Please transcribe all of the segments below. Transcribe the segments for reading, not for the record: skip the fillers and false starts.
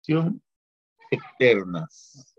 externas.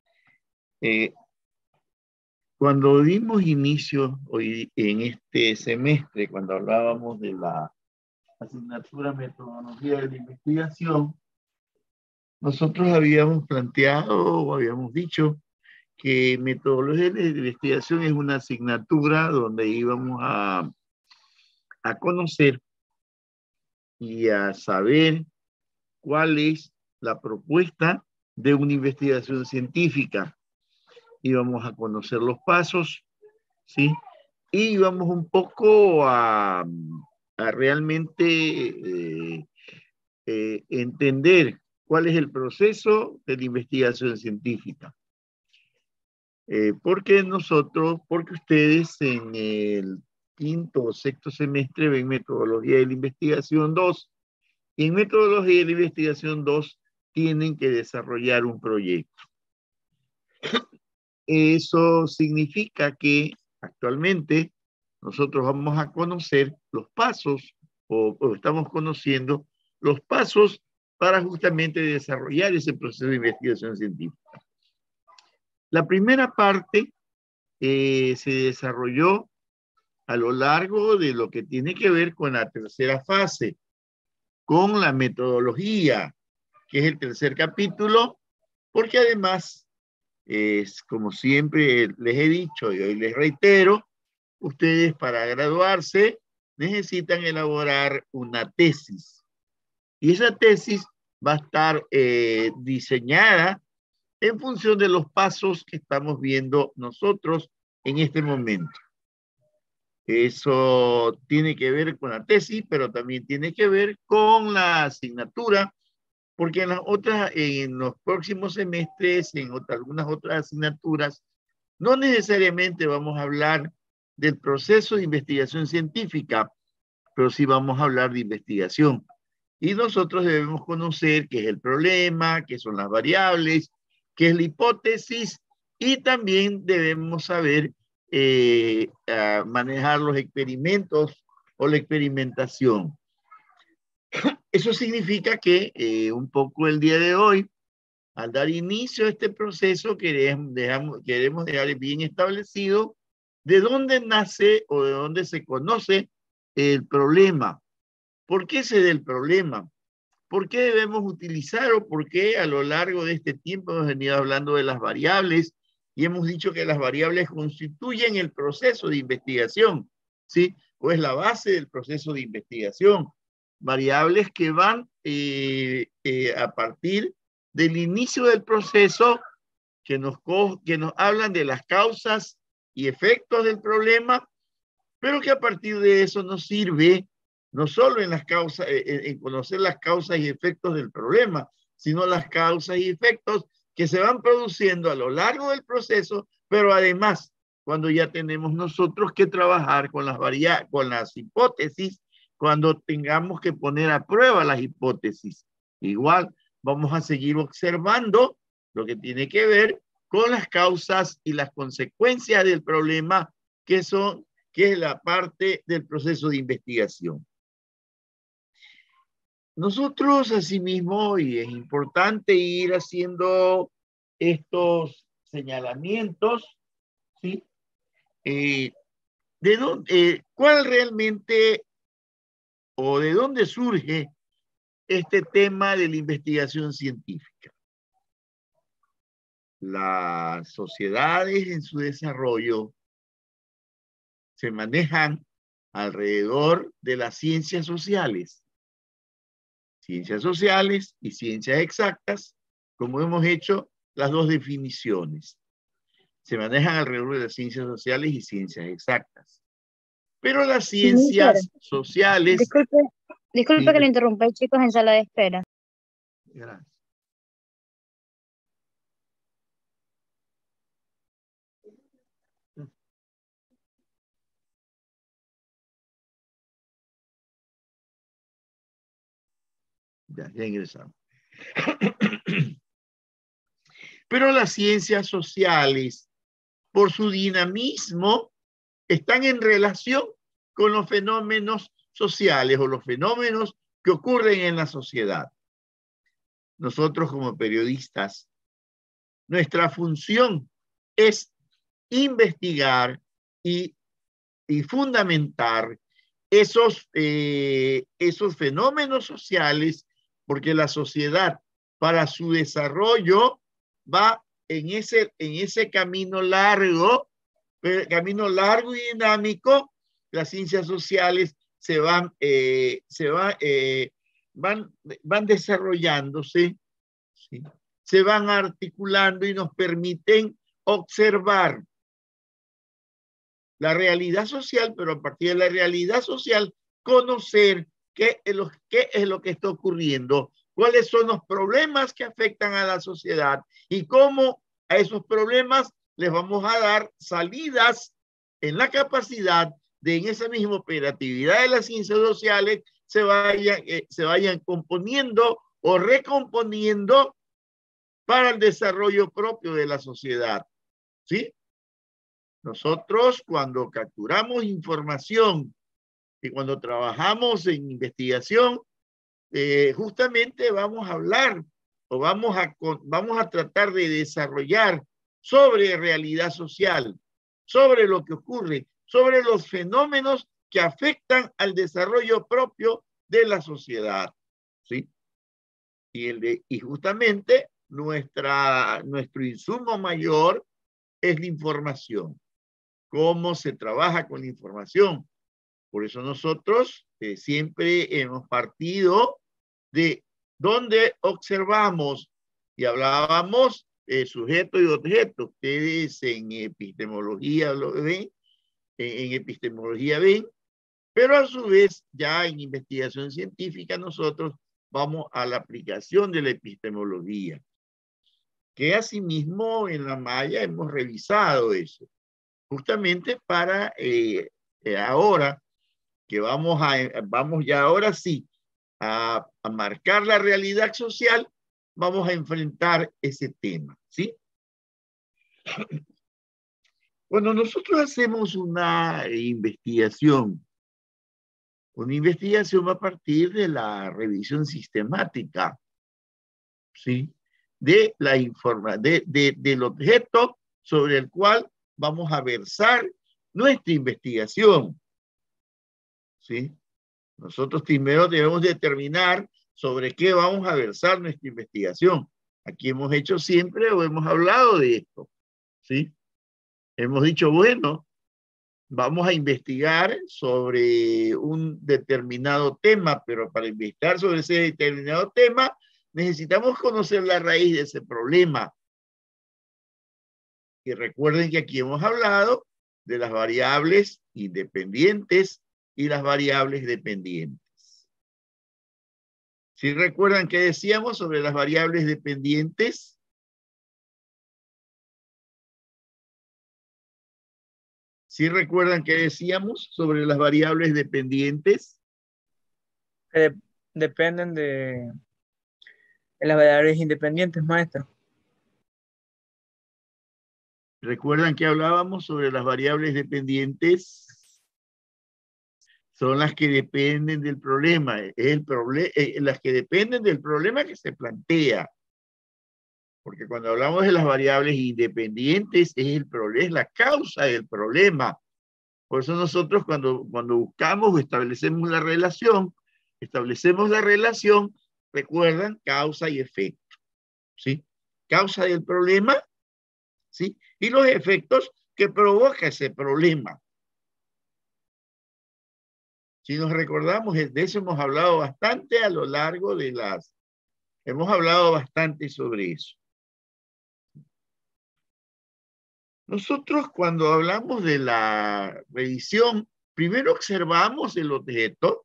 Cuando dimos inicio hoy en este semestre, cuando hablábamos de la asignatura Metodología de la Investigación, nosotros habíamos planteado o habíamos dicho que Metodología de la Investigación es una asignatura donde íbamos a conocer y a saber cuál es la propuesta de una investigación científica. Íbamos a conocer los pasos, ¿sí? Y íbamos un poco a realmente entender cuál es el proceso de la investigación científica. Porque ustedes en el quinto o sexto semestre ven Metodología de la Investigación 2, y en Metodología de la Investigación 2 tienen que desarrollar un proyecto. Eso significa que actualmente nosotros vamos a conocer los pasos, o estamos conociendo los pasos para justamente desarrollar ese proceso de investigación científica. La primera parte se desarrolló a lo largo de lo que tiene que ver con la tercera fase, con la metodología, que es el tercer capítulo, porque además, como siempre les he dicho y hoy les reitero, ustedes para graduarse necesitan elaborar una tesis. Y esa tesis va a estar diseñada en función de los pasos que estamos viendo nosotros en este momento. Eso tiene que ver con la tesis, pero también tiene que ver con la asignatura, porque en los próximos semestres, algunas otras asignaturas, no necesariamente vamos a hablar del proceso de investigación científica, pero sí vamos a hablar de investigación. Y nosotros debemos conocer qué es el problema, qué son las variables, qué es la hipótesis, y también debemos saber manejar los experimentos o la experimentación. Eso significa que un poco el día de hoy, al dar inicio a este proceso, queremos dejar bien establecido de dónde nace o de dónde se conoce el problema. ¿Por qué se da el problema? ¿Por qué debemos utilizar o por qué a lo largo de este tiempo hemos venido hablando de las variables y hemos dicho que las variables constituyen el proceso de investigación, ¿sí? O es la base del proceso de investigación. Variables que van a partir del inicio del proceso que nos hablan de las causas y efectos del problema, pero que a partir de eso nos sirve no solo en conocer las causas y efectos del problema, sino las causas y efectos que se van produciendo a lo largo del proceso, pero además cuando ya tenemos nosotros que trabajar con las hipótesis, cuando tengamos que poner a prueba las hipótesis. Igual vamos a seguir observando lo que tiene que ver con las causas y las consecuencias del problema, que es la parte del proceso de investigación. Nosotros, asimismo, y es importante ir haciendo estos señalamientos, ¿sí? ¿Cuál realmente o de dónde surge este tema de la investigación científica? Las sociedades en su desarrollo se manejan alrededor de las ciencias sociales. Ciencias sociales y ciencias exactas, como hemos hecho las dos definiciones. Se manejan alrededor de las ciencias sociales y ciencias exactas. Pero las ciencias sociales... Disculpe sí, que lo interrumpa, chicos, en sala de espera. Gracias. Ya ingresamos. Pero las ciencias sociales, por su dinamismo, están en relación con los fenómenos sociales o los fenómenos que ocurren en la sociedad. nosotros como periodistas, nuestra función es investigar y fundamentar esos fenómenos sociales, porque la sociedad, para su desarrollo, va en ese camino largo y dinámico. Las ciencias sociales van desarrollándose, ¿sí? Se van articulando y nos permiten observar la realidad social, pero a partir de la realidad social, conocer qué es lo que está ocurriendo, cuáles son los problemas que afectan a la sociedad y cómo a esos problemas les vamos a dar salidas en la capacidad de, en esa misma operatividad de las ciencias sociales, se vayan componiendo o recomponiendo para el desarrollo propio de la sociedad, ¿sí? Nosotros, cuando capturamos información y cuando trabajamos en investigación, justamente vamos a hablar o vamos a tratar de desarrollar sobre realidad social, sobre lo que ocurre, sobre los fenómenos que afectan al desarrollo propio de la sociedad, ¿sí? Y justamente nuestro insumo mayor es la información. ¿Cómo se trabaja con la información? Por eso nosotros siempre hemos partido de donde observamos y hablábamos sujeto y objeto. Ustedes en epistemología lo ven, en epistemología ven, pero a su vez ya en investigación científica nosotros vamos a la aplicación de la epistemología, que asimismo en la malla hemos revisado eso, justamente para ahora que vamos ya ahora sí a marcar la realidad social, vamos a enfrentar ese tema, ¿sí? Cuando nosotros hacemos una investigación a partir de la revisión sistemática, ¿sí? Del objeto sobre el cual vamos a versar nuestra investigación, ¿sí? Nosotros primero debemos determinar sobre qué vamos a versar nuestra investigación. Aquí hemos hecho siempre o hemos hablado de esto, ¿sí? Hemos dicho, bueno, vamos a investigar sobre un determinado tema, pero para investigar sobre ese determinado tema necesitamos conocer la raíz de ese problema. Y recuerden que aquí hemos hablado de las variables independientes y las variables dependientes. ¿Sí recuerdan qué decíamos sobre las variables dependientes? ¿Sí recuerdan qué decíamos sobre las variables dependientes? Dependen de las variables independientes, maestro. ¿Recuerdan que hablábamos sobre las variables dependientes? Son las que dependen del problema, las que dependen del problema que se plantea. Porque cuando hablamos de las variables independientes, es la causa del problema. Por eso nosotros cuando buscamos o establecemos la relación, recuerdan, causa y efecto, ¿sí? Causa del problema, ¿sí? Y los efectos que provoca ese problema. Si nos recordamos, de eso hemos hablado bastante a lo largo de hemos hablado bastante sobre eso. Nosotros cuando hablamos de la revisión, primero observamos el objeto,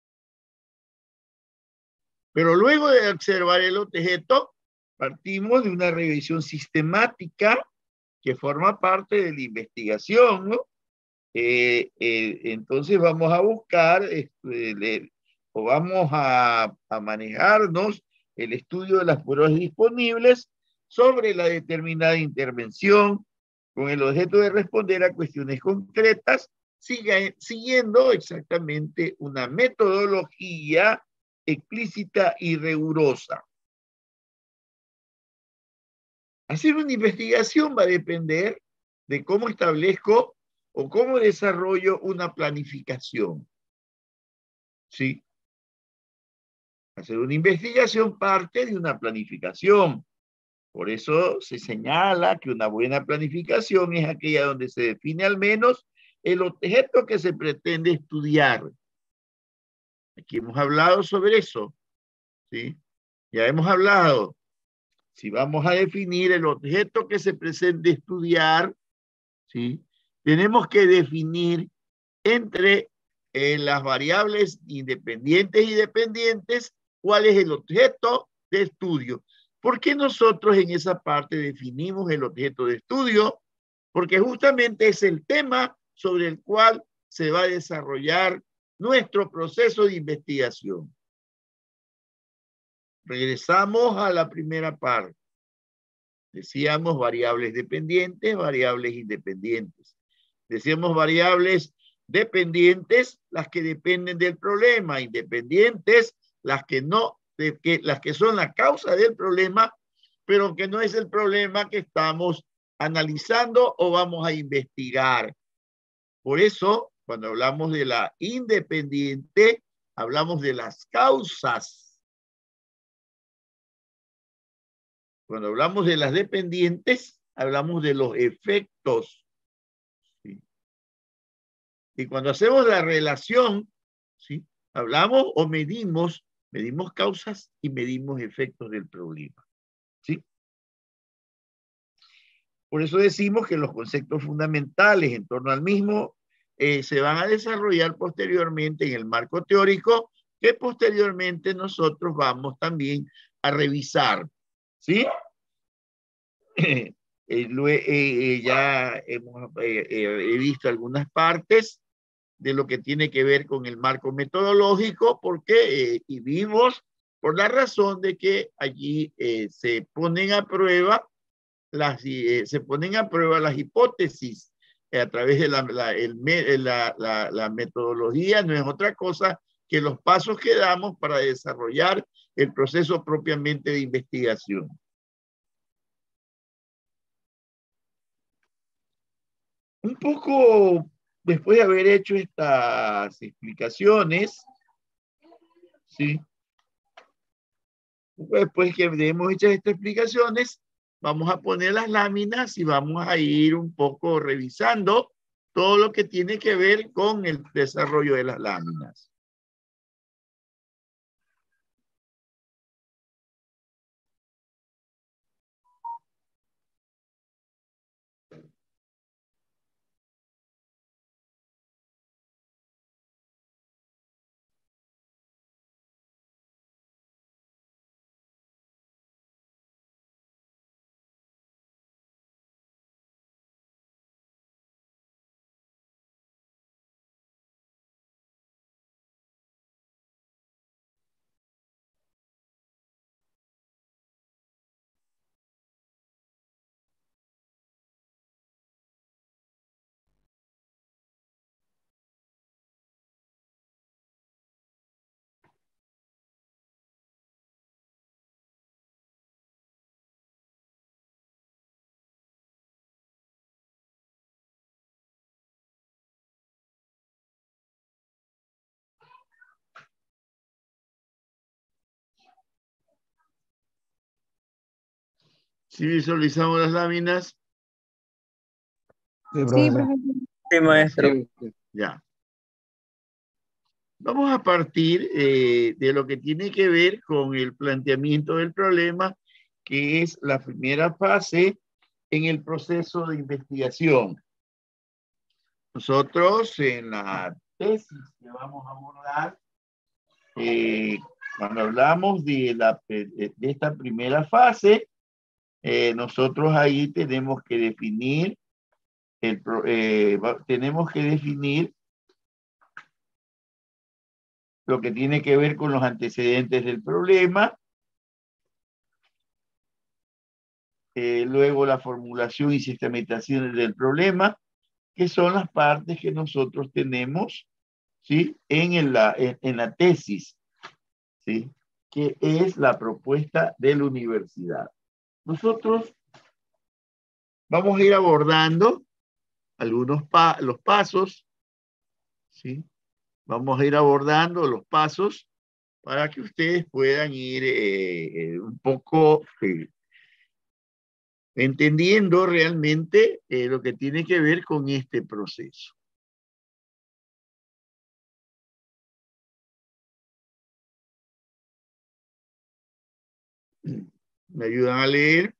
pero luego de observar el objeto, partimos de una revisión sistemática que forma parte de la investigación, ¿no? Entonces vamos a buscar o vamos a manejarnos el estudio de las pruebas disponibles sobre la determinada intervención con el objeto de responder a cuestiones concretas, siguiendo exactamente una metodología explícita y rigurosa. Hacer una investigación va a depender de cómo establezco o cómo desarrollo una planificación. ¿Sí? Hacer una investigación parte de una planificación. Por eso se señala que una buena planificación es aquella donde se define al menos el objeto que se pretende estudiar. Aquí hemos hablado sobre eso, ¿sí? Ya hemos hablado. Si vamos a definir el objeto que se pretende estudiar, ¿sí? Tenemos que definir entre las variables independientes y dependientes cuál es el objeto de estudio. ¿Por qué nosotros en esa parte definimos el objeto de estudio? Porque justamente es el tema sobre el cual se va a desarrollar nuestro proceso de investigación. Regresamos a la primera parte. Decíamos variables dependientes, variables independientes. Decíamos variables dependientes, las que dependen del problema, independientes, las que no, las que son la causa del problema, pero que no es el problema que estamos analizando o vamos a investigar. Por eso, cuando hablamos de la independiente, hablamos de las causas. Cuando hablamos de las dependientes, hablamos de los efectos. ¿Sí? Y cuando hacemos la relación, ¿sí? Hablamos o medimos causas y medimos efectos del problema. ¿Sí? Por eso decimos que los conceptos fundamentales en torno al mismo se van a desarrollar posteriormente en el marco teórico, que posteriormente nosotros vamos también a revisar. ¿Sí? Ya he visto algunas partes de lo que tiene que ver con el marco metodológico, porque y vimos por la razón de que allí se ponen a prueba las hipótesis a través de la metodología. No es otra cosa que los pasos que damos para desarrollar el proceso propiamente de investigación. Un poco después de haber hecho estas explicaciones, ¿sí? Después que hemos hecho estas explicaciones, vamos a poner las láminas y vamos a ir un poco revisando todo lo que tiene que ver con el desarrollo de las láminas. Si visualizamos las láminas. Sí, profesor. Sí, maestro. Ya. Vamos a partir de lo que tiene que ver con el planteamiento del problema, que es la primera fase en el proceso de investigación. Nosotros en la tesis que vamos a abordar, cuando hablamos de esta primera fase, nosotros ahí tenemos que definir lo que tiene que ver con los antecedentes del problema, luego la formulación y sistematización del problema, que son las partes que nosotros tenemos, ¿sí? en la tesis, ¿sí? Que es la propuesta de la universidad. Nosotros vamos a ir abordando algunos los pasos, ¿sí? Vamos a ir abordando los pasos para que ustedes puedan ir un poco entendiendo realmente lo que tiene que ver con este proceso. ¿Me ayudan a leer?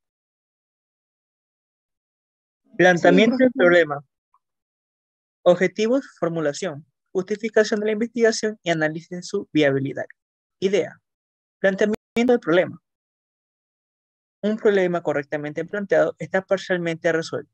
Planteamiento Sí, del problema. Objetivos, formulación, justificación de la investigación y análisis de su viabilidad. Idea. Planteamiento del problema. Un problema correctamente planteado está parcialmente resuelto.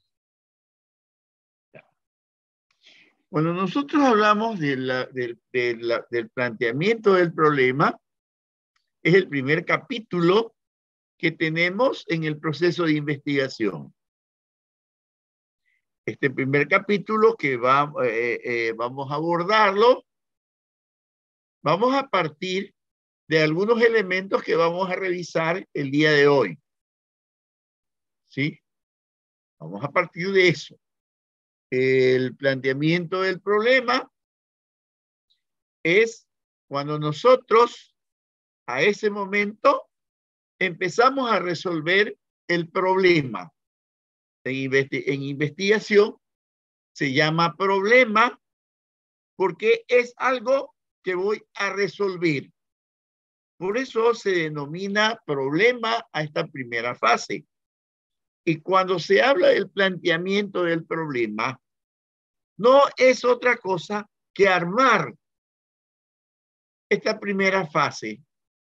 Cuando nosotros hablamos del planteamiento del problema, es el primer capítulo que tenemos en el proceso de investigación. Este primer capítulo que vamos a abordarlo, vamos a partir de algunos elementos que vamos a revisar el día de hoy. ¿Sí? Vamos a partir de eso. El planteamiento del problema es cuando nosotros a ese momento empezamos a resolver el problema. En investigación se llama problema porque es algo que voy a resolver. Por eso se denomina problema a esta primera fase. Y cuando se habla del planteamiento del problema, no es otra cosa que armar esta primera fase.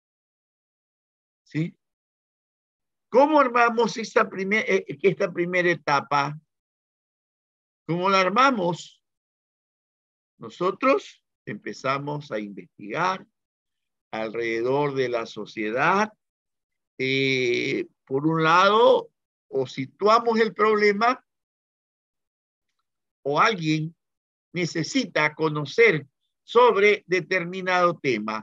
¿Sí? ¿Cómo armamos esta primera etapa? ¿Cómo la armamos? Nosotros empezamos a investigar alrededor de la sociedad. Por un lado, o situamos el problema o alguien necesita conocer sobre determinado tema.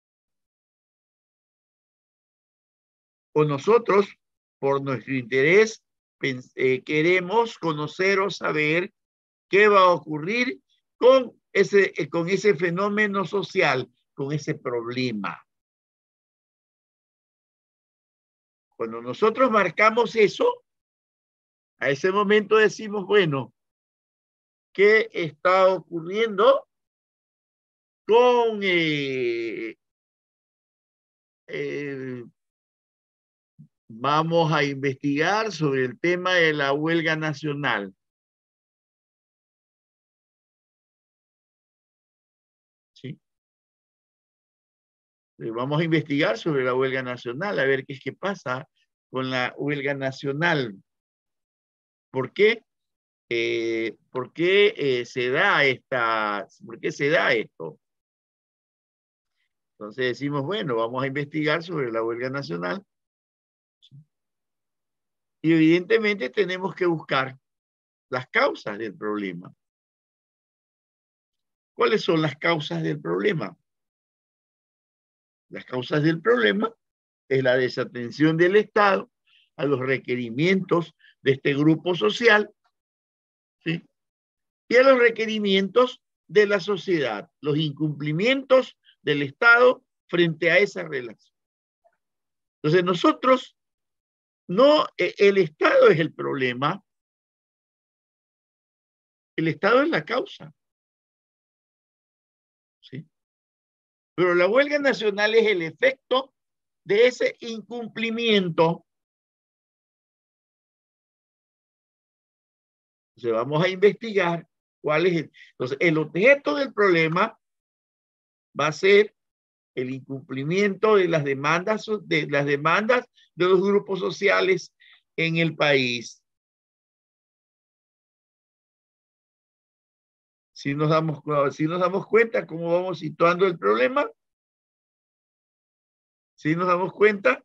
O nosotros, por nuestro interés, queremos conocer o saber qué va a ocurrir con ese fenómeno social, con ese problema. Cuando nosotros marcamos eso, a ese momento decimos, bueno, ¿qué está ocurriendo con vamos a investigar sobre el tema de la huelga nacional? ¿Sí? Vamos a investigar sobre la huelga nacional, a ver qué pasa con la huelga nacional. ¿Por qué? ¿Por qué se da esto? Entonces decimos, bueno, vamos a investigar sobre la huelga nacional. Y evidentemente tenemos que buscar las causas del problema. ¿Cuáles son las causas del problema? Las causas del problema es la desatención del Estado a los requerimientos de este grupo social, ¿sí? Y a los requerimientos de la sociedad, los incumplimientos del Estado frente a esa relación. Entonces nosotros, no, el Estado es el problema, el Estado es la causa. ¿Sí? Pero la huelga nacional es el efecto de ese incumplimiento. Entonces vamos a investigar cuál es entonces el objeto del problema va a ser el incumplimiento de las demandas de los grupos sociales en el país. Si nos damos cuenta cómo vamos situando el problema, si nos damos cuenta.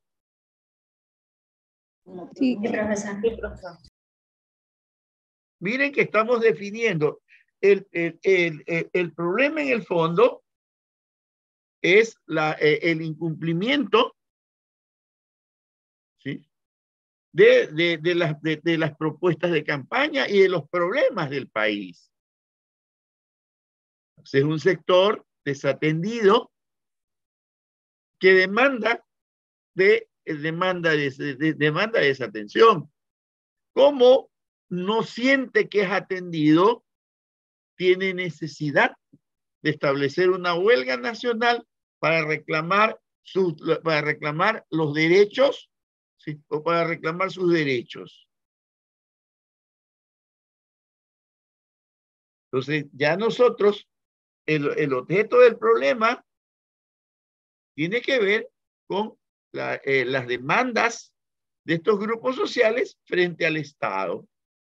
sí, profesor. Miren que estamos definiendo el problema en el fondo es el incumplimiento, ¿sí?, de las propuestas de campaña y de los problemas del país. Es un sector desatendido que demanda esa atención. Como no siente que es atendido, tiene necesidad de establecer una huelga nacional para reclamar los derechos, ¿sí? O para reclamar sus derechos. Entonces, ya nosotros, el objeto del problema tiene que ver con las demandas de estos grupos sociales frente al Estado.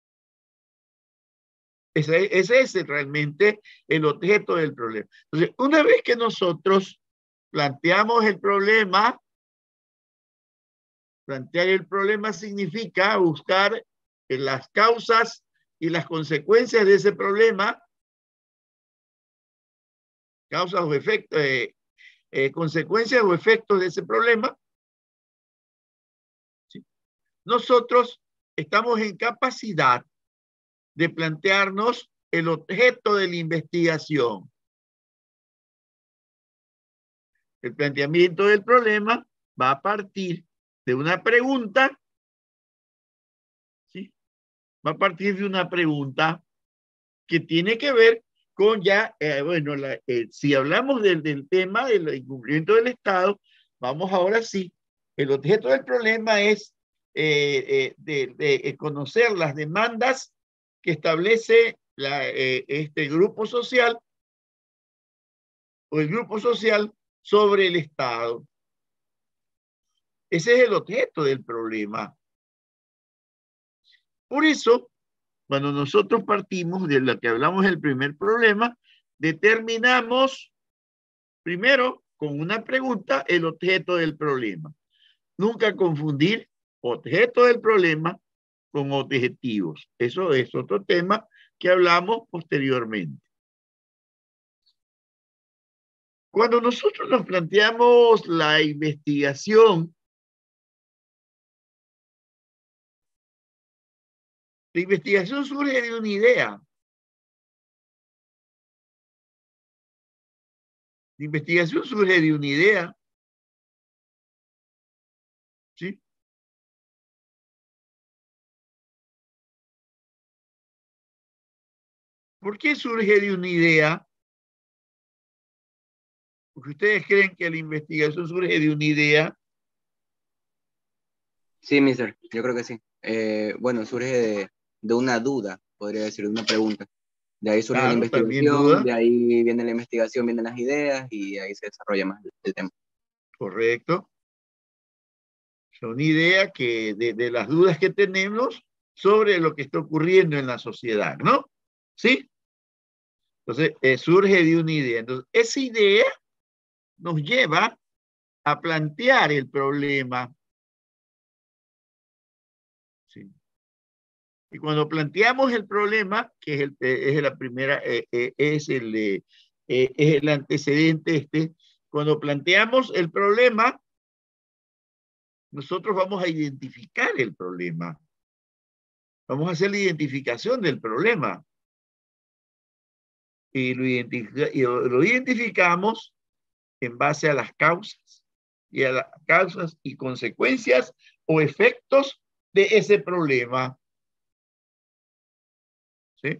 Ese es realmente el objeto del problema. Entonces, una vez que nosotros planteamos el problema, plantear el problema significa buscar las causas y las consecuencias de ese problema, causas o efectos, consecuencias o efectos de ese problema. ¿Sí? Nosotros estamos en capacidad de plantearnos el objeto de la investigación. El planteamiento del problema va a partir de una pregunta, ¿sí? Va a partir de una pregunta que tiene que ver con ya, bueno, si hablamos del tema del incumplimiento del Estado, vamos ahora sí, el objeto del problema es conocer las demandas que establece este grupo social o el grupo social sobre el Estado. Ese es el objeto del problema. Por eso, cuando nosotros partimos de lo que hablamos del primer problema, determinamos primero con una pregunta el objeto del problema. Nunca confundir objeto del problema con objetivos. Eso es otro tema que hablamos posteriormente. Cuando nosotros nos planteamos la investigación, la investigación surge de una idea. La investigación surge de una idea. ¿Sí? ¿Por qué surge de una idea? Porque ustedes creen que la investigación surge de una idea. Sí, mister, yo creo que sí. Bueno, surge de una duda, podría decir, de una pregunta. De ahí surge la investigación, de ahí viene la investigación, vienen las ideas y ahí se desarrolla más el tema. Correcto. Son ideas que de las dudas que tenemos sobre lo que está ocurriendo en la sociedad, ¿no? ¿Sí? Entonces, surge de una idea. Entonces, esa idea nos lleva a plantear el problema. ¿Sí? Y cuando planteamos el problema, que es la primera, es el antecedente cuando planteamos el problema, nosotros vamos a identificar el problema. Vamos a hacer la identificación del problema. Y lo identificamos en base a las causas y consecuencias o efectos de ese problema. ¿Sí?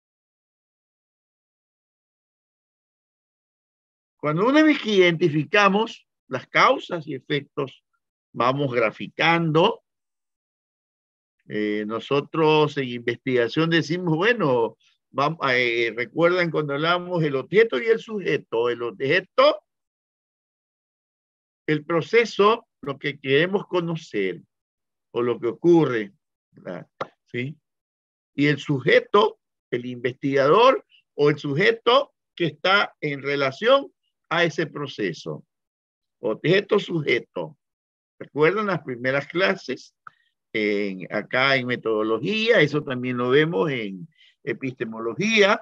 Cuando una vez que identificamos las causas y efectos, vamos graficando. Nosotros en investigación decimos, bueno, recuerdan cuando hablamos del objeto y el sujeto. El objeto, el proceso, lo que queremos conocer o lo que ocurre, ¿verdad? ¿Sí? Y el sujeto, el investigador o el sujeto que está en relación a ese proceso. Objeto, sujeto. ¿Recuerdan las primeras clases? Acá en metodología, eso también lo vemos en epistemología.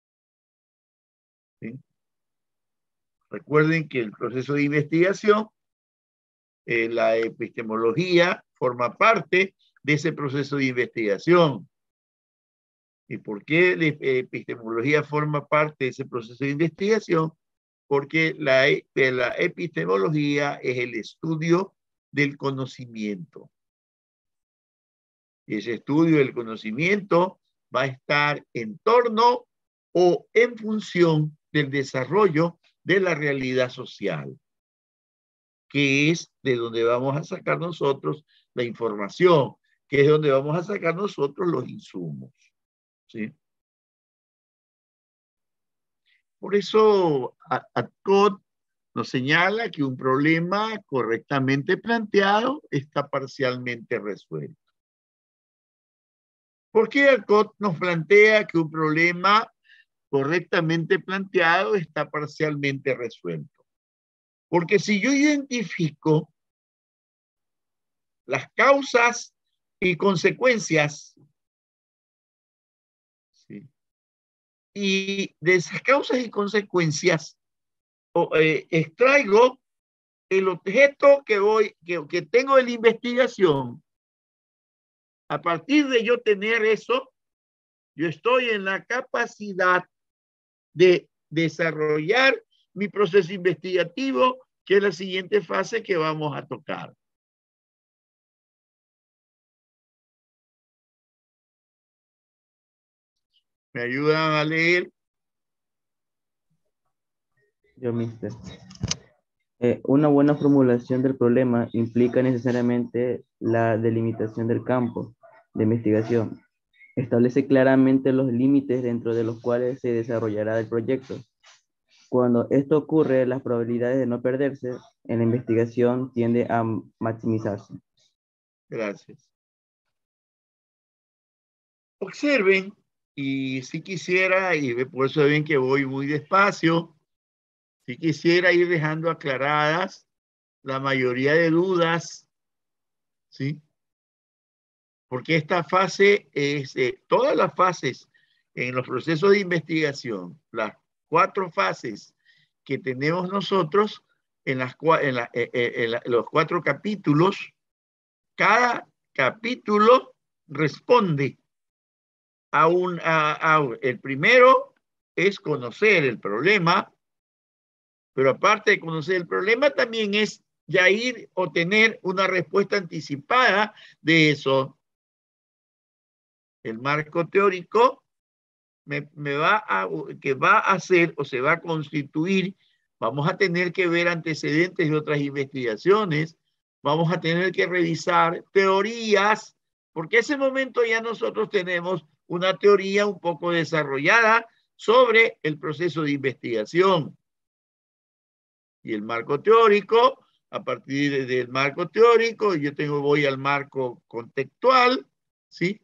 ¿Sí? Recuerden que el proceso de investigación, la epistemología forma parte de ese proceso de investigación. ¿Y por qué la epistemología forma parte de ese proceso de investigación? Porque la epistemología es el estudio del conocimiento. Y ese estudio del conocimiento va a estar en torno o en función del desarrollo de la realidad social, que es de donde vamos a sacar nosotros la información, que es donde vamos a sacar nosotros los insumos. ¿Sí? Por eso Adcott nos señala que un problema correctamente planteado está parcialmente resuelto. ¿Por qué Adcott nos plantea que un problema correctamente planteado está parcialmente resuelto? Porque si yo identifico las causas y consecuencias, ¿sí?, y de esas causas y consecuencias extraigo el objeto que tengo en la investigación. A partir de yo tener eso, yo estoy en la capacidad de desarrollar mi proceso investigativo, que es la siguiente fase que vamos a tocar. ¿Me ayudan a leer? Yo, mister. Una buena formulación del problema implica necesariamente la delimitación del campo de investigación. Establece claramente los límites dentro de los cuales se desarrollará el proyecto. Cuando esto ocurre, las probabilidades de no perderse en la investigación tienden a maximizarse. Gracias. Observen, y si quisiera, y por eso ven que voy muy despacio, si quisiera ir dejando aclaradas la mayoría de dudas, ¿sí? Porque esta fase es, todas las fases en los procesos de investigación, las 4 fases que tenemos nosotros en los 4 capítulos, cada capítulo responde el primero es conocer el problema, pero aparte de conocer el problema también es ya ir o tener una respuesta anticipada de eso. El marco teórico que va a hacer o se va a constituir, vamos a tener que ver antecedentes de otras investigaciones, vamos a tener que revisar teorías, porque en ese momento ya nosotros tenemos una teoría un poco desarrollada sobre el proceso de investigación. Y el marco teórico, a partir del marco teórico, voy al marco contextual, ¿sí?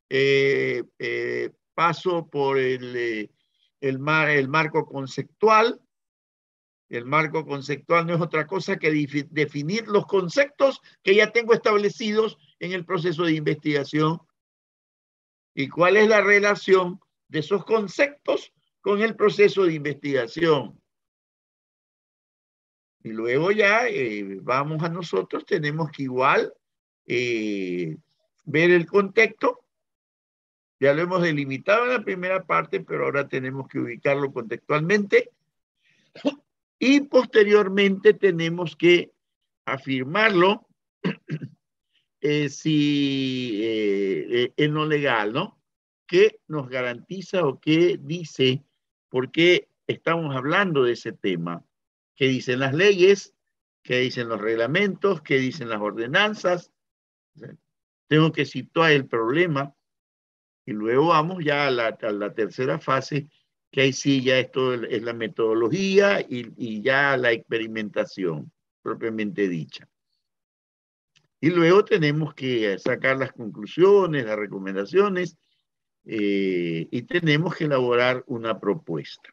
Paso por el marco conceptual. El marco conceptual no es otra cosa que definir los conceptos que ya tengo establecidos en el proceso de investigación y cuál es la relación de esos conceptos con el proceso de investigación. Y luego ya vamos a nosotros, tenemos que igual ver el contexto. Ya lo hemos delimitado en la primera parte, pero ahora tenemos que ubicarlo contextualmente. Y posteriormente tenemos que afirmarlo en lo legal, ¿no? ¿Qué nos garantiza o qué dice? ¿Por qué estamos hablando de ese tema? ¿Qué dicen las leyes? ¿Qué dicen los reglamentos? ¿Qué dicen las ordenanzas? Tengo que situar el problema y luego vamos ya a la tercera fase, que ahí sí ya esto es la metodología y ya la experimentación propiamente dicha. Y luego tenemos que sacar las conclusiones, las recomendaciones y tenemos que elaborar una propuesta.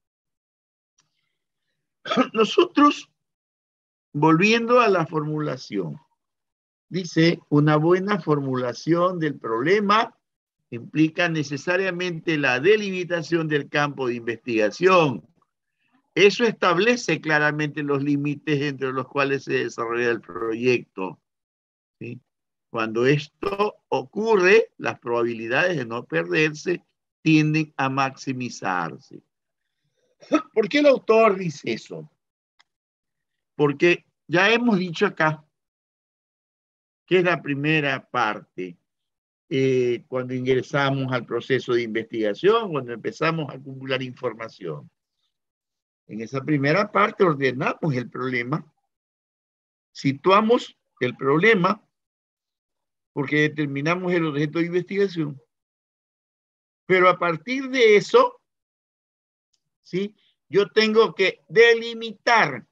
Nosotros, volviendo a la formulación, dice, una buena formulación del problema implica necesariamente la delimitación del campo de investigación. Eso establece claramente los límites entre los cuales se desarrolla el proyecto, ¿sí? Cuando esto ocurre, las probabilidades de no perderse tienden a maximizarse. ¿Por qué el autor dice eso? Porque ya hemos dicho acá que es la primera parte, cuando ingresamos al proceso de investigación, cuando empezamos a acumular información. En esa primera parte ordenamos el problema, situamos el problema, porque determinamos el objeto de investigación. Pero a partir de eso, ¿sí? Yo tengo que delimitar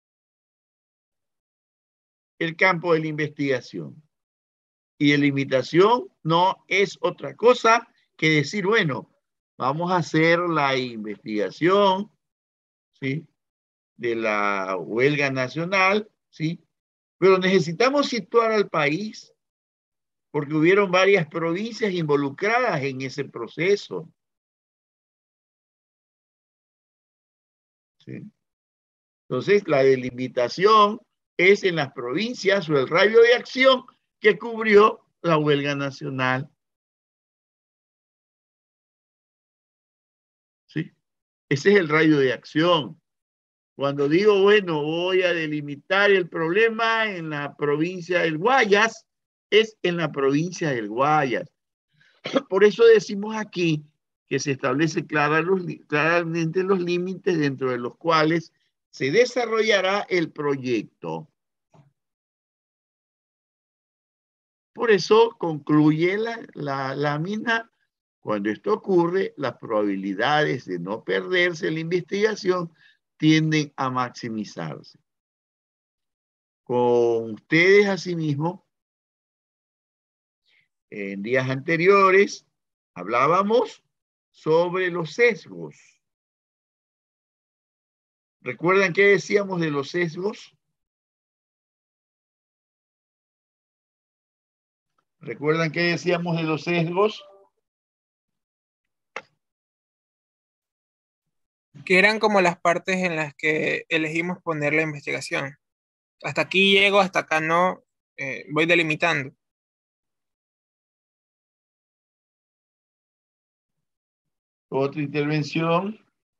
el campo de la investigación. Y delimitación no es otra cosa que decir, bueno, vamos a hacer la investigación, ¿sí?, de la huelga nacional, ¿sí? Pero necesitamos situar al país porque hubieron varias provincias involucradas en ese proceso, ¿sí? Entonces, la delimitación es en las provincias o el radio de acción que cubrió la huelga nacional, ¿sí? Ese es el radio de acción. Cuando digo, bueno, voy a delimitar el problema en la provincia del Guayas, es en la provincia del Guayas. Por eso decimos aquí que se establece claramente los límites dentro de los cuales se desarrollará el proyecto. Por eso concluye la lámina. Cuando esto ocurre, las probabilidades de no perderse la investigación tienden a maximizarse. Con ustedes, asimismo, en días anteriores hablábamos sobre los sesgos. ¿Recuerdan qué decíamos de los sesgos? ¿Recuerdan qué decíamos de los sesgos? Que eran como las partes en las que elegimos poner la investigación. Hasta aquí llego, hasta acá no, voy delimitando. Otra intervención.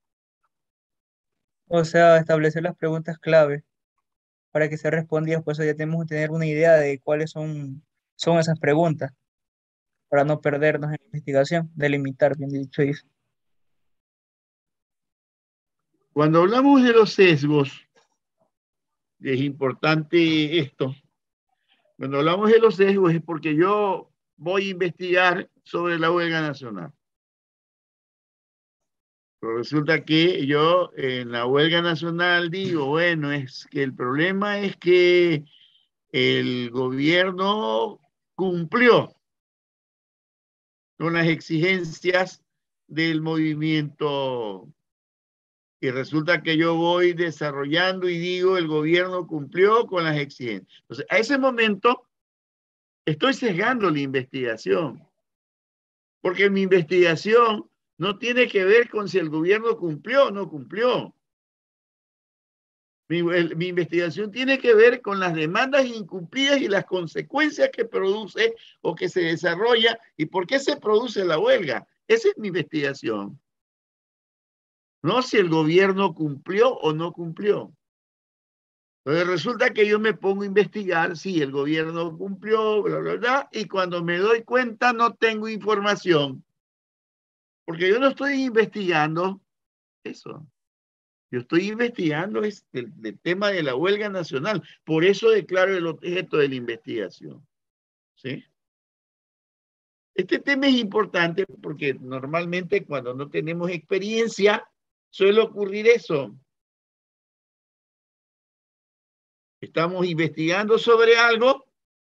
O sea, establecer las preguntas clave para que sea respondidas, pues ya tenemos que tener una idea de cuáles son esas preguntas, para no perdernos en la investigación, delimitar, bien dicho eso. Cuando hablamos de los sesgos, es importante esto. Cuando hablamos de los sesgos es porque yo voy a investigar sobre la huelga nacional. Pero resulta que yo en la huelga nacional digo, bueno, es que el problema es que el gobierno cumplió con las exigencias del movimiento. Y resulta que yo voy desarrollando y digo, el gobierno cumplió con las exigencias. Entonces, a ese momento estoy sesgando la investigación. Porque mi investigación no tiene que ver con si el gobierno cumplió o no cumplió. Mi investigación tiene que ver con las demandas incumplidas y las consecuencias que produce o que se desarrolla y por qué se produce la huelga. Esa es mi investigación. No si el gobierno cumplió o no cumplió. Entonces resulta que yo me pongo a investigar si el gobierno cumplió, bla, bla, bla, y cuando me doy cuenta no tengo información. Porque yo no estoy investigando eso. Yo estoy investigando el tema de la huelga nacional. Por eso declaro el objeto de la investigación. ¿Sí? Este tema es importante porque normalmente cuando no tenemos experiencia suele ocurrir eso. Estamos investigando sobre algo,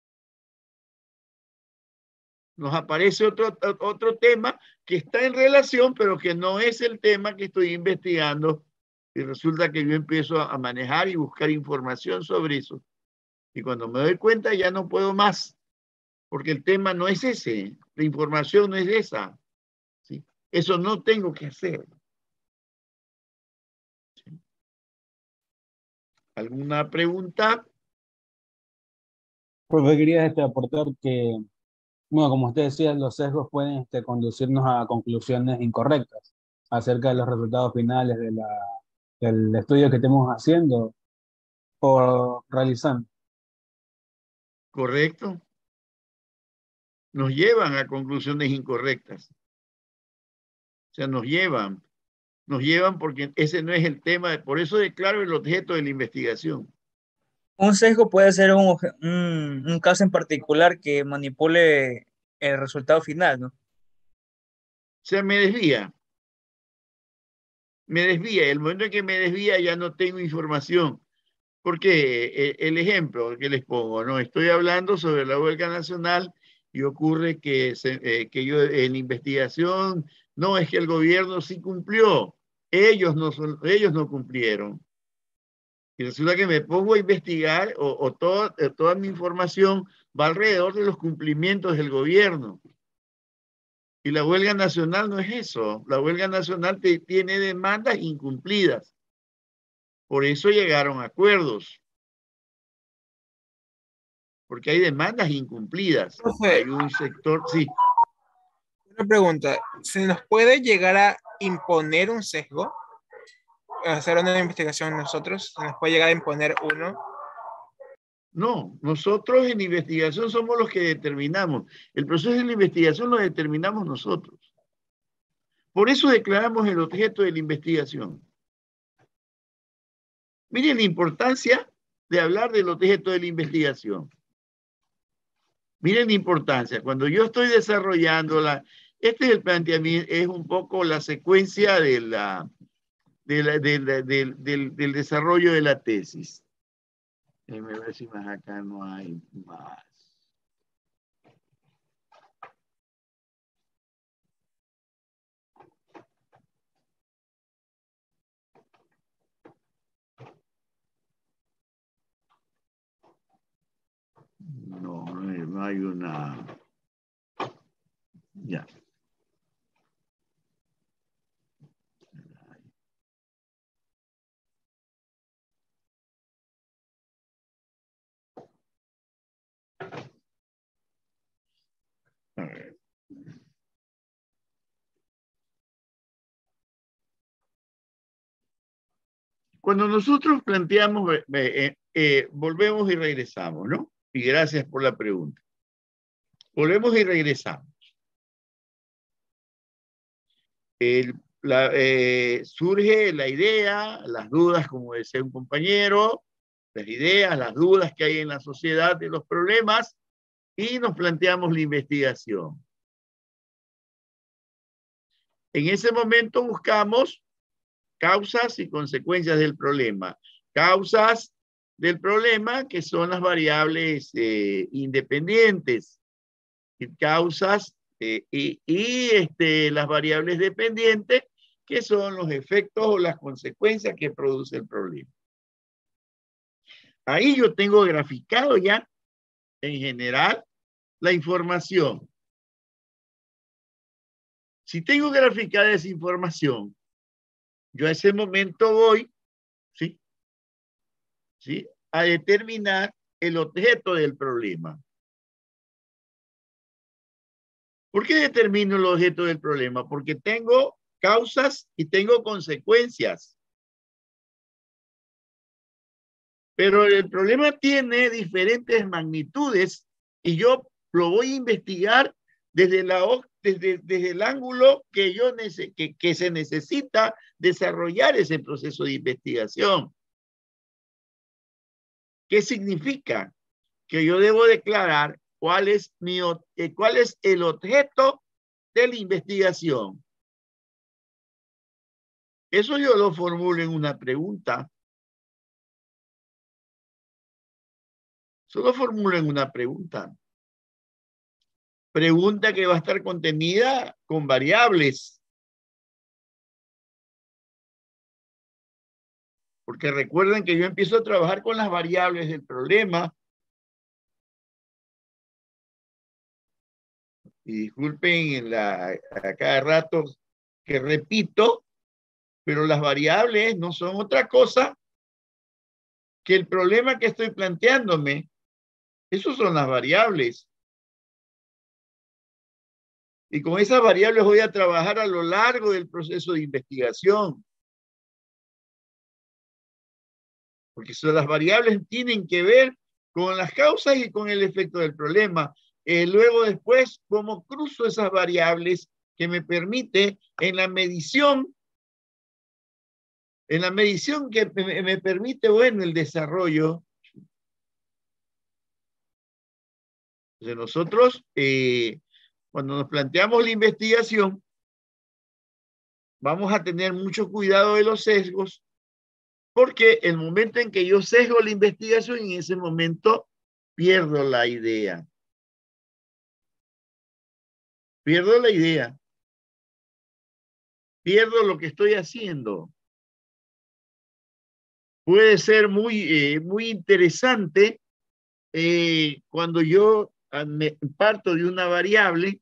nos aparece otro tema que está en relación, pero que no es el tema que estoy investigando. Y resulta que yo empiezo a manejar y buscar información sobre eso. Y cuando me doy cuenta ya no puedo más, porque el tema no es ese, la información no es esa. ¿Sí? Eso no tengo que hacer. ¿Sí? ¿Alguna pregunta? Profe, quería aportar que Bueno, como usted decía, los sesgos pueden conducirnos a conclusiones incorrectas acerca de los resultados finales del estudio que estemos haciendo o realizando. Correcto. Nos llevan a conclusiones incorrectas. O sea, nos llevan porque ese no es el tema. Por eso declaro el objeto de la investigación. Un sesgo puede ser un caso en particular que manipule el resultado final, ¿no? O sea, me desvía. El momento en que me desvía ya no tengo información. Porque el ejemplo que les pongo, ¿no? Estoy hablando sobre la huelga nacional y ocurre que yo en investigación, no, es que el gobierno sí cumplió. Ellos no cumplieron. Y resulta que me pongo a investigar o toda mi información va alrededor de los cumplimientos del gobierno. Y la huelga nacional no es eso. La huelga nacional tiene demandas incumplidas. Por eso llegaron a acuerdos. Porque hay demandas incumplidas. Profe, Hay un sector, sí. una pregunta, ¿se nos puede llegar a imponer un sesgo? Hacer una investigación nosotros, ¿se nos puede llegar a imponer uno? No, nosotros en investigación somos los que determinamos. El proceso de la investigación lo determinamos nosotros. Por eso declaramos el objeto de la investigación. Miren la importancia de hablar del objeto de la investigación. Miren la importancia. Cuando yo estoy desarrollándola, este es el planteamiento, es un poco la secuencia del desarrollo de la tesis. Déjenme ver si más acá no hay más. No hay una... Ya. A ver. Cuando nosotros planteamos, volvemos y regresamos, ¿no? Y gracias por la pregunta. Volvemos y regresamos. Surge la idea, las dudas, como decía un compañero, las ideas, las dudas que hay en la sociedad de los problemas, y nos planteamos la investigación. En ese momento buscamos causas y consecuencias del problema. Causas del problema, que son las variables independientes, y causas las variables dependientes, que son los efectos o las consecuencias que produce el problema. Ahí yo tengo graficado ya, en general, la información. Si tengo graficada esa información, yo a ese momento voy, ¿sí? A determinar el objeto del problema. ¿Por qué determino el objeto del problema? Porque tengo causas y tengo consecuencias. Pero el problema tiene diferentes magnitudes y yo lo voy a investigar desde el ángulo que se necesita desarrollar ese proceso de investigación. ¿Qué significa? Que yo debo declarar cuál es el objeto de la investigación. Eso yo lo formulo en una pregunta. Solo formulo en una pregunta. Pregunta que va a estar contenida con variables. Porque recuerden que yo empiezo a trabajar con las variables del problema. Y disculpen a cada rato que repito, pero las variables no son otra cosa que el problema que estoy planteándome. Esas son las variables. Y con esas variables voy a trabajar a lo largo del proceso de investigación. Porque las variables tienen que ver con las causas y con el efecto del problema. Luego después, cómo cruzo esas variables que me permite en la medición que me permite, bueno, el desarrollo. Entonces nosotros, cuando nos planteamos la investigación, vamos a tener mucho cuidado de los sesgos, porque el momento en que yo sesgo la investigación, en ese momento pierdo la idea. Pierdo la idea. Pierdo lo que estoy haciendo. Puede ser muy interesante cuando yo parto de una variable,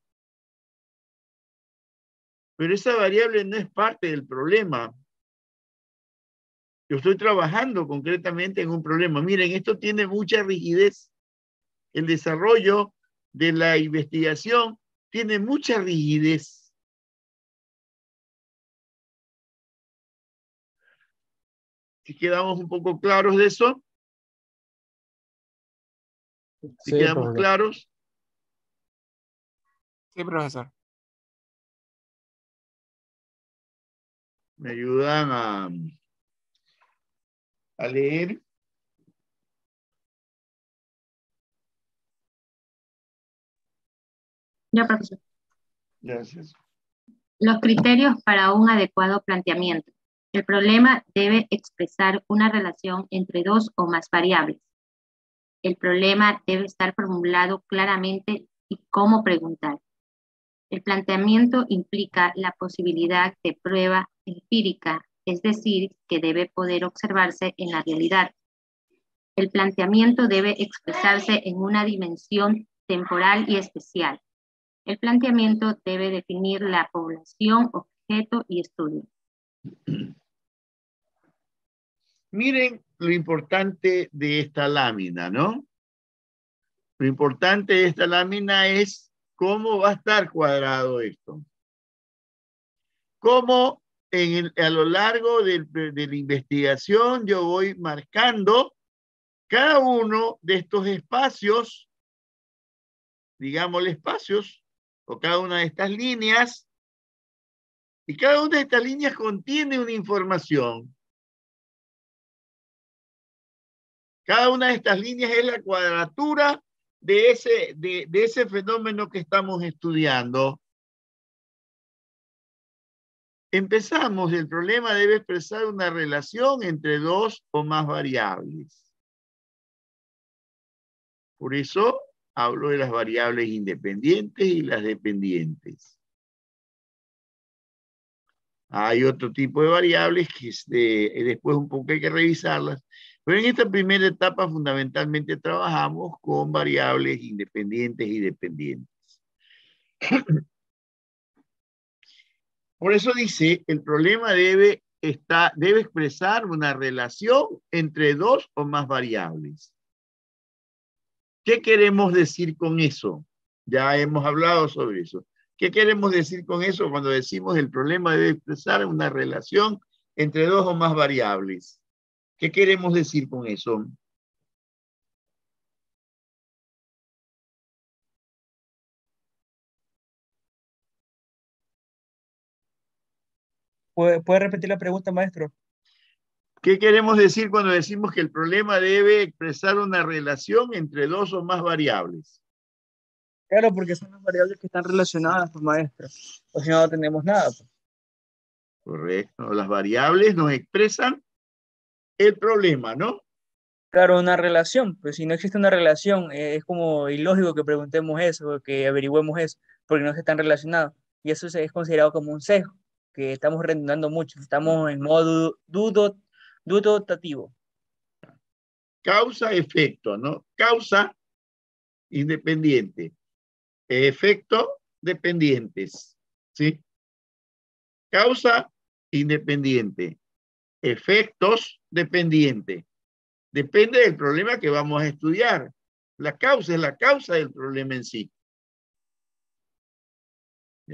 pero esa variable no es parte del problema. Yo estoy trabajando concretamente en un problema. Miren, esto tiene mucha rigidez. El desarrollo de la investigación tiene mucha rigidez. Si quedamos un poco claros de eso. Si Sí, quedamos profesor. claros. Sí, profesor. Me ayudan a leer. Ya, profesor. Gracias. Los criterios para un adecuado planteamiento. El problema debe expresar una relación entre dos o más variables. El problema debe estar formulado claramente y cómo preguntar. El planteamiento implica la posibilidad de prueba empírica, es decir, que debe poder observarse en la realidad. El planteamiento debe expresarse en una dimensión temporal y especial. El planteamiento debe definir la población, objeto y estudio. Miren lo importante de esta lámina, ¿no? Lo importante de esta lámina es cómo va a estar cuadrado esto. Cómo a lo largo de la investigación yo voy marcando cada uno de estos espacios, digámosle espacios, o cada una de estas líneas, y cada una de estas líneas contiene una información. Cada una de estas líneas es la cuadratura de ese fenómeno que estamos estudiando. Empezamos, el problema debe expresar una relación entre dos o más variables. Por eso hablo de las variables independientes y las dependientes. Hay otro tipo de variables que después un poco hay que revisarlas, pero en esta primera etapa fundamentalmente trabajamos con variables independientes y dependientes. Por eso dice, el problema debe expresar una relación entre dos o más variables. ¿Qué queremos decir con eso? Ya hemos hablado sobre eso. ¿Qué queremos decir con eso cuando decimos el problema debe expresar una relación entre dos o más variables? ¿Qué queremos decir con eso? ¿Puede repetir la pregunta, maestro? ¿Qué queremos decir cuando decimos que el problema debe expresar una relación entre dos o más variables? Claro, porque son las variables que están relacionadas, pues, maestro. O si no tenemos nada. Pues. Correcto. Las variables nos expresan el problema, ¿no? Claro, una relación. Pues si no existe una relación, es como ilógico que preguntemos eso, que averigüemos eso, porque no se están relacionados. Y eso es considerado como un sesgo, que estamos redundando mucho. Estamos en modo dudotativo. Causa-efecto, ¿no? Causa independiente. Efecto dependientes, ¿sí? Causa independiente. Efectos dependientes. Depende del problema que vamos a estudiar. La causa es la causa del problema en sí.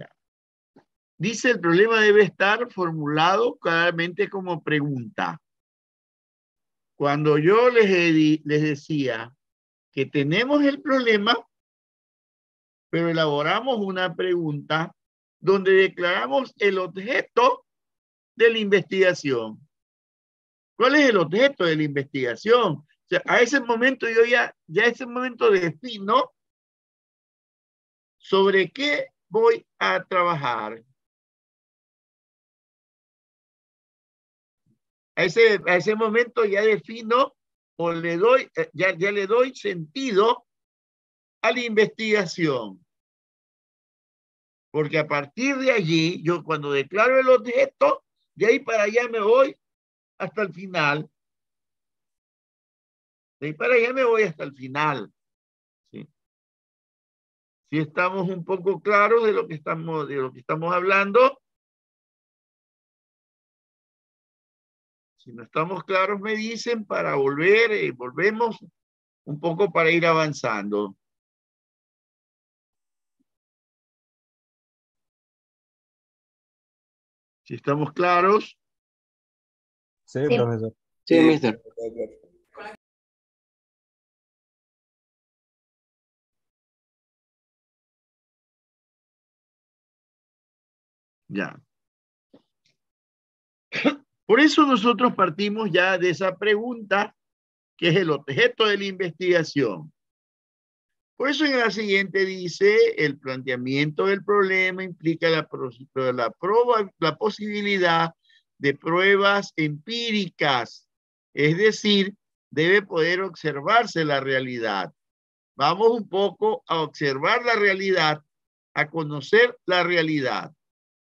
dice el problema debe estar formulado claramente como pregunta. Cuando yo les decía que tenemos el problema, pero elaboramos una pregunta donde declaramos el objeto de la investigación. ¿Cuál es el objeto de la investigación? O sea, a ese momento yo ya ese momento defino sobre qué voy a trabajar. A ese momento ya defino o le doy, ya le doy sentido a la investigación. Porque a partir de allí, yo cuando declaro el objeto, de ahí para allá me voy hasta el final. De ahí para allá me voy hasta el final. ¿Sí? Si estamos un poco claros de lo que estamos hablando. Si no estamos claros, me dicen para volver, volvemos un poco para ir avanzando. Si estamos claros. Sí, profesor. Sí, mister. Ya. Por eso nosotros partimos ya de esa pregunta, que es el objeto de la investigación. Por eso en la siguiente dice, el planteamiento del problema implica la posibilidad de pruebas empíricas, es decir, debe poder observarse la realidad. Vamos un poco a observar la realidad, a conocer la realidad.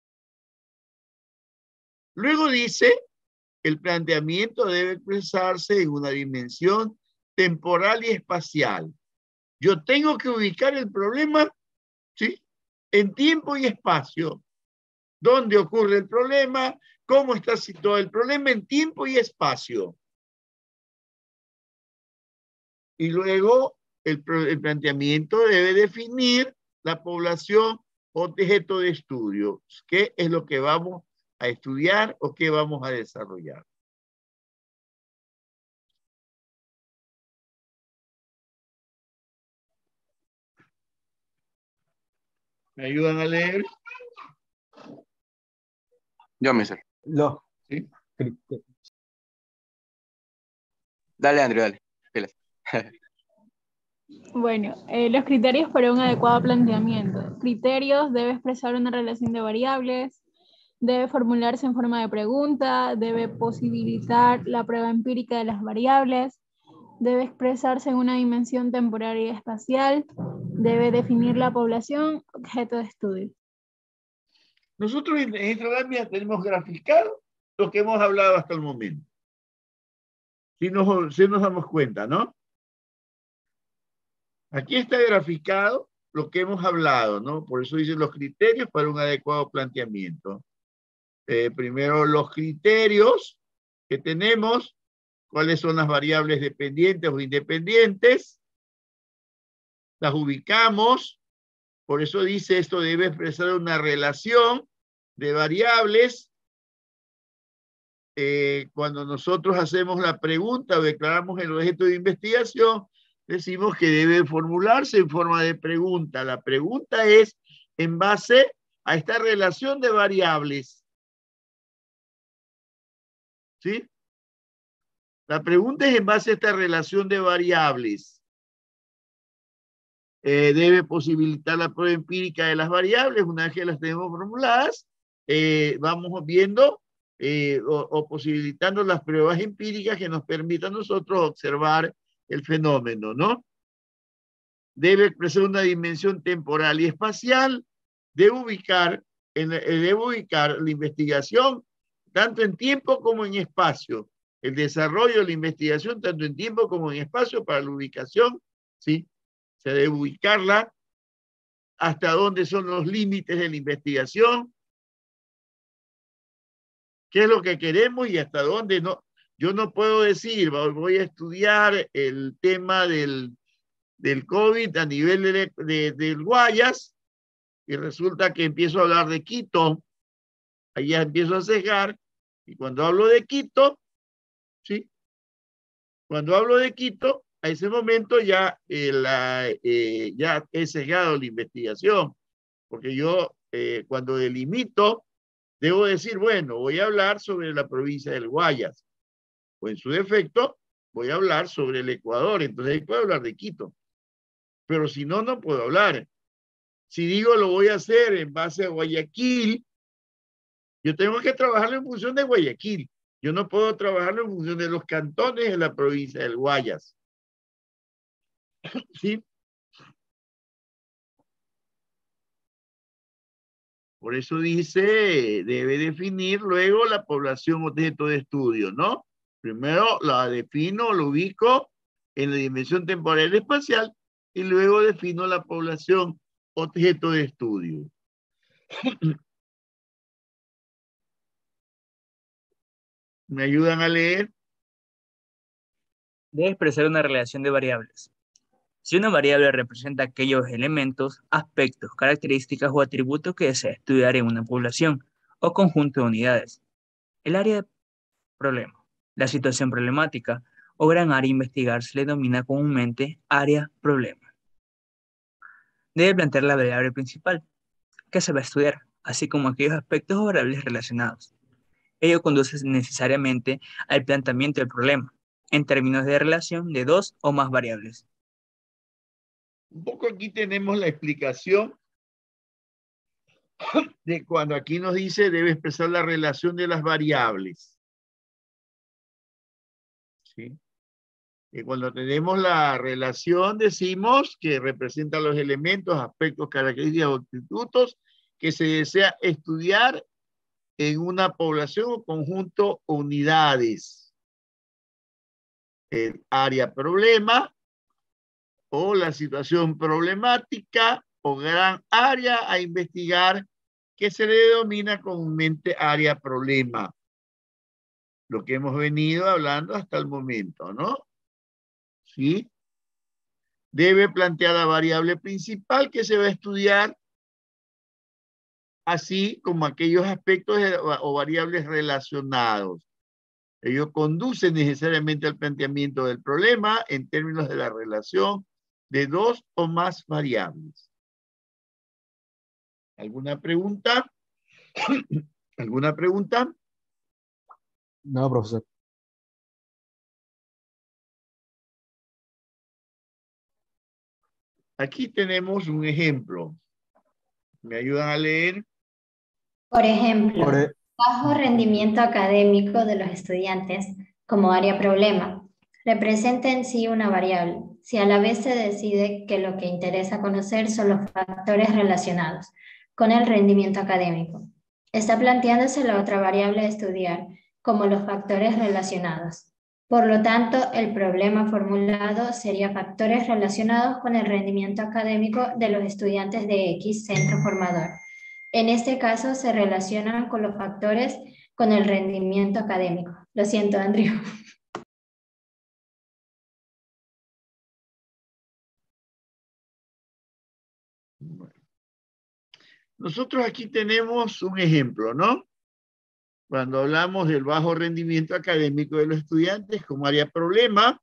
Luego dice, el planteamiento debe expresarse en una dimensión temporal y espacial. Yo tengo que ubicar el problema, ¿sí?, en tiempo y espacio. ¿Dónde ocurre el problema? ¿Cómo está situado el problema en tiempo y espacio? Y luego el planteamiento debe definir la población objeto de estudio. ¿Qué es lo que vamos a estudiar o qué vamos a desarrollar? ¿Me ayudan a leer? Yo, mister. ¿Sí? Dale, Andrew, dale. Pilas. Bueno, los criterios para un adecuado planteamiento. Criterios: debe expresar una relación de variables, debe formularse en forma de pregunta, debe posibilitar la prueba empírica de las variables, debe expresarse en una dimensión temporal y espacial, debe definir la población objeto de estudio. Nosotros en esta lámina tenemos graficado lo que hemos hablado hasta el momento. Si nos damos cuenta, ¿no? Aquí está graficado lo que hemos hablado, ¿no? Por eso dicen los criterios para un adecuado planteamiento. Primero los criterios que tenemos, cuáles son las variables dependientes o independientes, las ubicamos, por eso dice esto debe expresar una relación de variables. Cuando nosotros hacemos la pregunta o declaramos el objeto de investigación, decimos que debe formularse en forma de pregunta. La pregunta es en base a esta relación de variables. ¿Sí? La pregunta es en base a esta relación de variables. Debe posibilitar la prueba empírica de las variables. Una vez que las tenemos formuladas, vamos viendo o posibilitando las pruebas empíricas que nos permitan a nosotros observar el fenómeno, ¿no? Debe expresar una dimensión temporal y espacial, debe ubicar la investigación tanto en tiempo como en espacio. El desarrollo de la investigación tanto en tiempo como en espacio para la ubicación, ¿sí? Se debe ubicarla hasta dónde son los límites de la investigación, qué es lo que queremos y hasta dónde no. Yo no puedo decir, voy a estudiar el tema del COVID a nivel del Guayas y resulta que empiezo a hablar de Quito ahí ya empiezo a sesgar. Y cuando hablo de Quito, ¿sí? Cuando hablo de Quito, a ese momento ya, ya he sesgado la investigación, porque yo cuando delimito, debo decir, bueno, voy a hablar sobre la provincia del Guayas, o en su defecto, voy a hablar sobre el Ecuador, entonces ahí puedo hablar de Quito. Pero si no, no puedo hablar. Si digo lo voy a hacer en base a Guayaquil, yo tengo que trabajarlo en función de Guayaquil. Yo no puedo trabajarlo en función de los cantones de la provincia del Guayas. ¿Sí? Por eso dice, debe definir luego la población objeto de estudio, ¿no? Primero la defino, lo ubico en la dimensión temporal y espacial y luego defino la población objeto de estudio. ¿Me ayudan a leer? Debe expresar una relación de variables. Si una variable representa aquellos elementos, aspectos, características o atributos que desea estudiar en una población o conjunto de unidades. El área de problema, la situación problemática o gran área a investigar se le denomina comúnmente área problema. Debe plantear la variable principal que se va a estudiar, así como aquellos aspectos o variables relacionados. Ello conduce necesariamente al planteamiento del problema, en términos de relación de dos o más variables. Un poco aquí tenemos la explicación de cuando aquí nos dice debe expresar la relación de las variables. ¿Sí? Y cuando tenemos la relación decimos que representa los elementos, aspectos, características o atributos que se desea estudiar en una población o conjunto o unidades. El área problema o la situación problemática o gran área a investigar que se le denomina comúnmente área problema. Lo que hemos venido hablando hasta el momento, ¿no? ¿Sí? Debe plantear la variable principal que se va a estudiar, así como aquellos aspectos o variables relacionados. Ello conduce necesariamente al planteamiento del problema en términos de la relación de dos o más variables. ¿Alguna pregunta? ¿Alguna pregunta? No, profesor. Aquí tenemos un ejemplo. ¿Me ayudan a leer? Por ejemplo, bajo rendimiento académico de los estudiantes como área problema. Representa en sí una variable, si a la vez se decide que lo que interesa conocer son los factores relacionados con el rendimiento académico. Está planteándose la otra variable a estudiar como los factores relacionados. Por lo tanto, el problema formulado sería factores relacionados con el rendimiento académico de los estudiantes de X centro formador. En este caso, se relacionan con los factores con el rendimiento académico. Lo siento, Andrew. Nosotros aquí tenemos un ejemplo, ¿no? Cuando hablamos del bajo rendimiento académico de los estudiantes como área problema,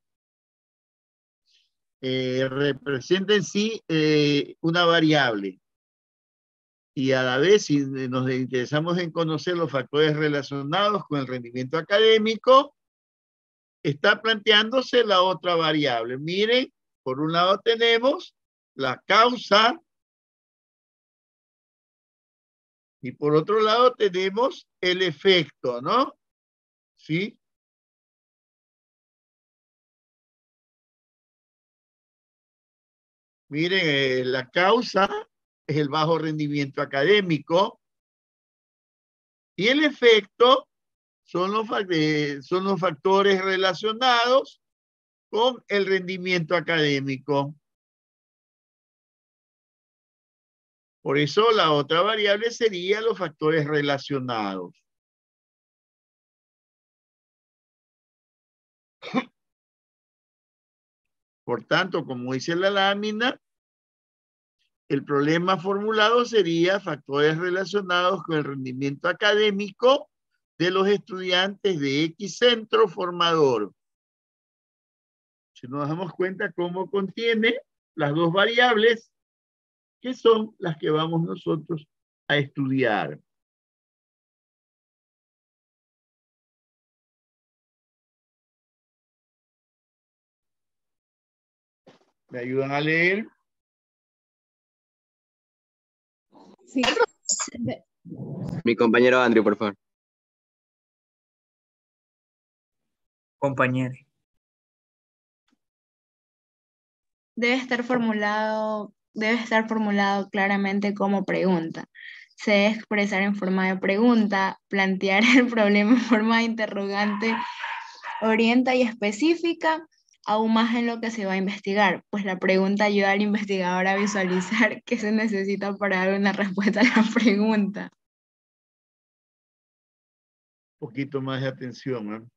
representa en sí una variable. Y a la vez, si nos interesamos en conocer los factores relacionados con el rendimiento académico, está planteándose la otra variable. Miren, por un lado tenemos la causa y por otro lado tenemos el efecto, ¿no? ¿Sí? Miren, la causa es el bajo rendimiento académico y el efecto son los factores relacionados con el rendimiento académico. Por eso la otra variable sería los factores relacionados. Por tanto, como dice la lámina, el problema formulado sería factores relacionados con el rendimiento académico de los estudiantes de X centro formador. Si nos damos cuenta cómo contiene las dos variables que son las que vamos nosotros a estudiar. ¿Me ayudan a leer? Sí. Mi compañero Andrew, por favor. Compañero. Debe estar formulado claramente como pregunta. Se debe expresar en forma de pregunta, plantear el problema en forma de interrogante, orienta y específica, aún más en lo que se va a investigar, pues la pregunta ayuda al investigador a visualizar qué se necesita para dar una respuesta a la pregunta. Un poquito más de atención, ¿eh?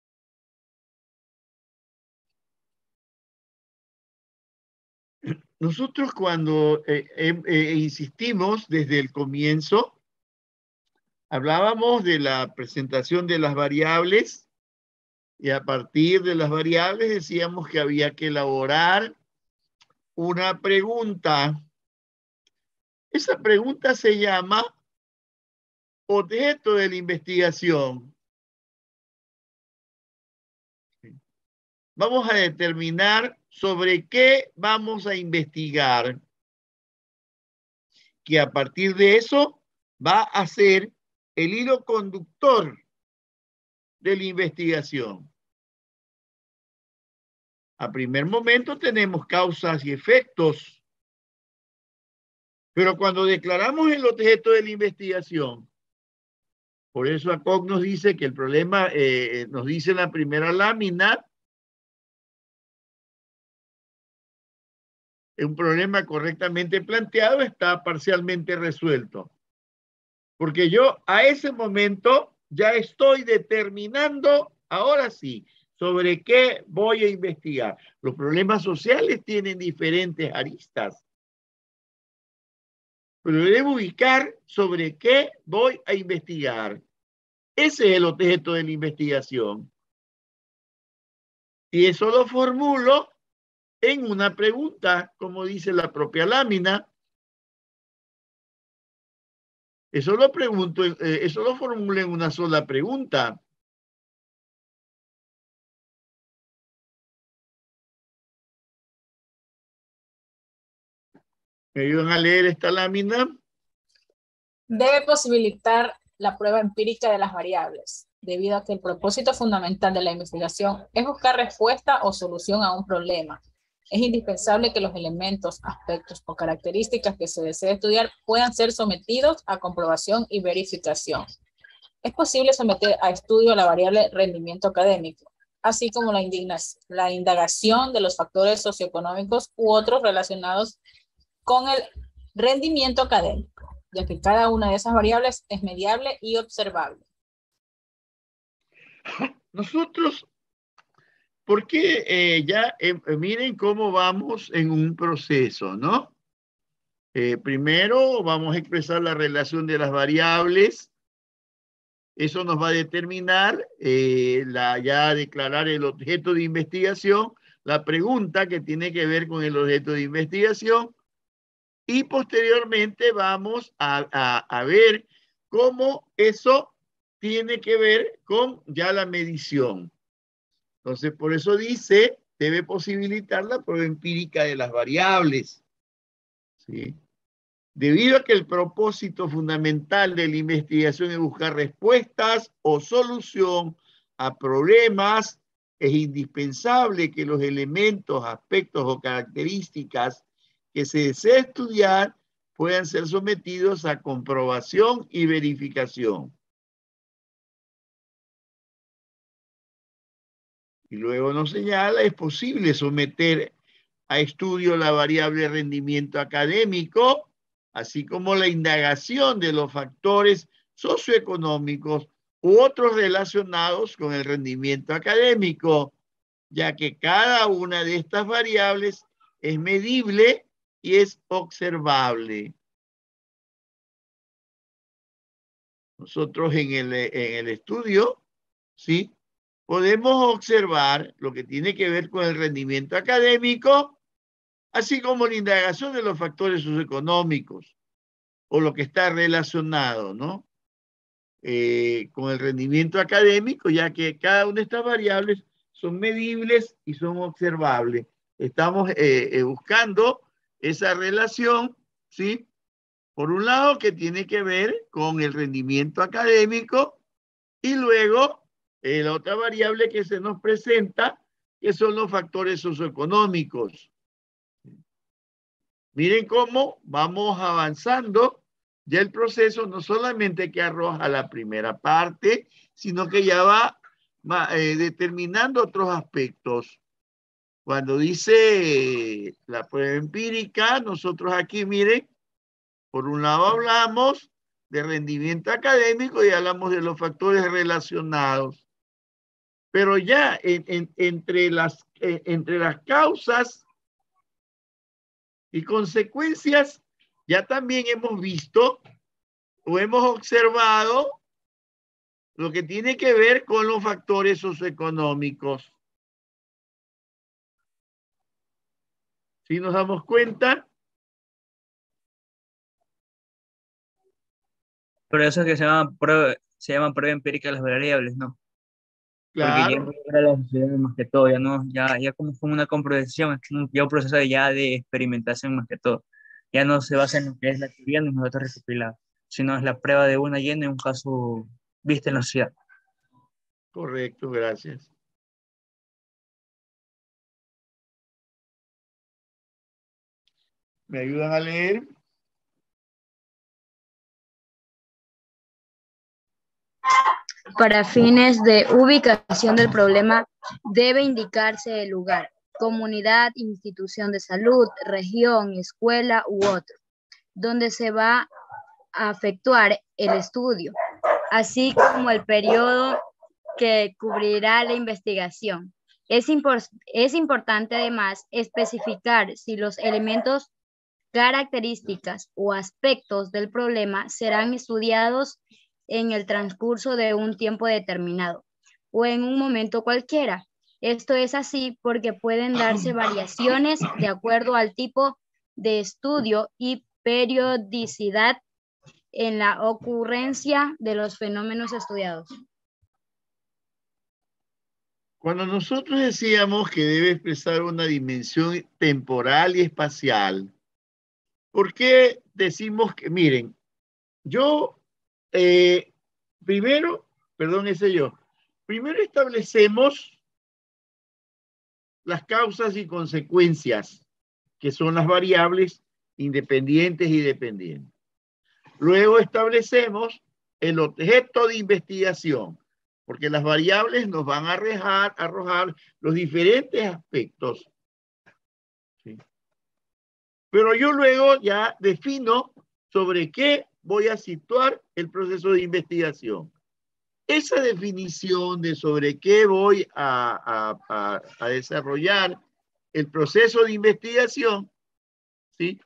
Nosotros cuando insistimos desde el comienzo, hablábamos de la presentación de las variables y a partir de las variables decíamos que había que elaborar una pregunta. Esa pregunta se llama objeto de la investigación. Vamos a determinar sobre qué vamos a investigar, que a partir de eso va a ser el hilo conductor de la investigación. A primer momento tenemos causas y efectos, pero cuando declaramos el objeto de la investigación, por eso ACOC nos dice que el problema, nos dice en la primera lámina, un problema correctamente planteado está parcialmente resuelto. Porque yo a ese momento ya estoy determinando, ahora sí, sobre qué voy a investigar. Los problemas sociales tienen diferentes aristas. Pero debo ubicar sobre qué voy a investigar. Ese es el objeto de la investigación. Y eso lo formulo en una pregunta, como dice la propia lámina. Eso lo pregunto, eso lo formulo en una sola pregunta. ¿Me ayudan a leer esta lámina? Debe posibilitar la prueba empírica de las variables, debido a que el propósito fundamental de la investigación es buscar respuesta o solución a un problema. Es indispensable que los elementos, aspectos o características que se desee estudiar puedan ser sometidos a comprobación y verificación. Es posible someter a estudio la variable rendimiento académico, así como la indagación de los factores socioeconómicos u otros relacionados con el rendimiento académico, ya que cada una de esas variables es mediable y observable. Nosotros, porque miren cómo vamos en un proceso, ¿no? Primero vamos a expresar la relación de las variables. Eso nos va a determinar, ya declarar el objeto de investigación, la pregunta que tiene que ver con el objeto de investigación, y posteriormente vamos a ver cómo eso tiene que ver con ya la medición. Entonces, por eso dice, debe posibilitar la prueba empírica de las variables. ¿Sí? Debido a que el propósito fundamental de la investigación es buscar respuestas o solución a problemas, es indispensable que los elementos, aspectos o características que se desea estudiar puedan ser sometidos a comprobación y verificación. Y luego nos señala, es posible someter a estudio la variable rendimiento académico, así como la indagación de los factores socioeconómicos u otros relacionados con el rendimiento académico, ya que cada una de estas variables es medible y es observable. Nosotros en el estudio, ¿sí? Podemos observar lo que tiene que ver con el rendimiento académico, así como la indagación de los factores socioeconómicos o lo que está relacionado, ¿no? Con el rendimiento académico, ya que cada una de estas variables son medibles y son observables. Estamos buscando esa relación, ¿sí? Por un lado, que tiene que ver con el rendimiento académico, y luego la otra variable que se nos presenta, que son los factores socioeconómicos. Miren cómo vamos avanzando. Ya el proceso no solamente que arroja la primera parte, sino que ya va determinando otros aspectos. Cuando dice la prueba empírica, nosotros aquí, miren, por un lado hablamos de rendimiento académico y hablamos de los factores relacionados. Pero ya entre las causas y consecuencias, ya también hemos visto o hemos observado lo que tiene que ver con los factores socioeconómicos. ¿Sí nos damos cuenta? Por eso es que se llama prueba empírica de las variables, ¿no? Claro. Porque ya la sociedad más que todo, ya como una comprobación, es ya un proceso ya de experimentación más que todo. Ya no se basa en lo que es la teoría ni en los datos recopilados, sino es la prueba de una llena en un caso visto en la sociedad. Correcto, gracias. ¿Me ayudan a leer? Para fines de ubicación del problema, debe indicarse el lugar, comunidad, institución de salud, región, escuela u otro, donde se va a efectuar el estudio, así como el periodo que cubrirá la investigación. Es importante además especificar si los elementos, características o aspectos del problema serán estudiados en el transcurso de un tiempo determinado o en un momento cualquiera. Esto es así porque pueden darse variaciones de acuerdo al tipo de estudio y periodicidad en la ocurrencia de los fenómenos estudiados. Cuando nosotros decíamos que debe expresar una dimensión temporal y espacial, ¿por qué decimos que, miren, primero establecemos las causas y consecuencias, que son las variables independientes y dependientes. Luego establecemos el objeto de investigación, porque las variables nos van a arrojar los diferentes aspectos. ¿Sí? Pero yo luego ya defino sobre qué voy a situar el proceso de investigación. Esa definición de sobre qué voy a desarrollar el proceso de investigación, ¿sí?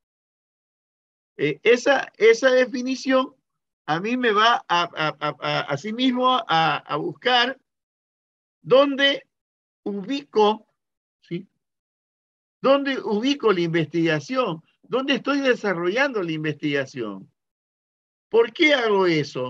Esa definición a mí me va asimismo a buscar dónde ubico, ¿sí? ¿Dónde ubico la investigación? ¿Dónde estoy desarrollando la investigación? ¿Por qué hago eso?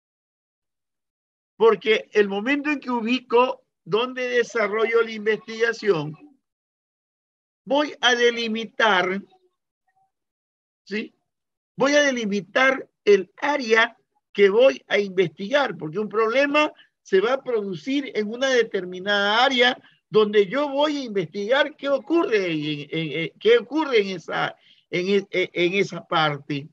Porque el momento en que ubico dónde desarrollo la investigación, voy a delimitar, ¿sí? Voy a delimitar el área que voy a investigar, porque un problema se va a producir en una determinada área donde yo voy a investigar qué ocurre en esa parte.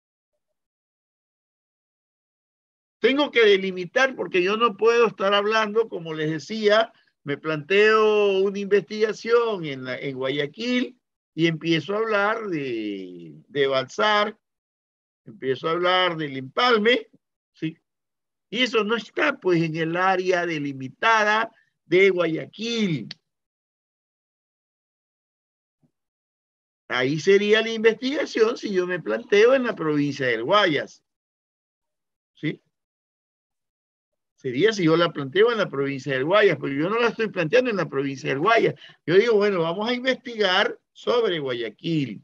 Tengo que delimitar porque yo no puedo estar hablando, como les decía, me planteo una investigación en Guayaquil y empiezo a hablar de Balsar, empiezo a hablar del empalme, ¿sí? Y eso no está pues en el área delimitada de Guayaquil. Ahí sería la investigación si yo me planteo en la provincia del Guayas. ¿Sí? Sería si yo la planteo en la provincia del Guayas, pero yo no la estoy planteando en la provincia del Guayas. Yo digo, bueno, vamos a investigar sobre Guayaquil.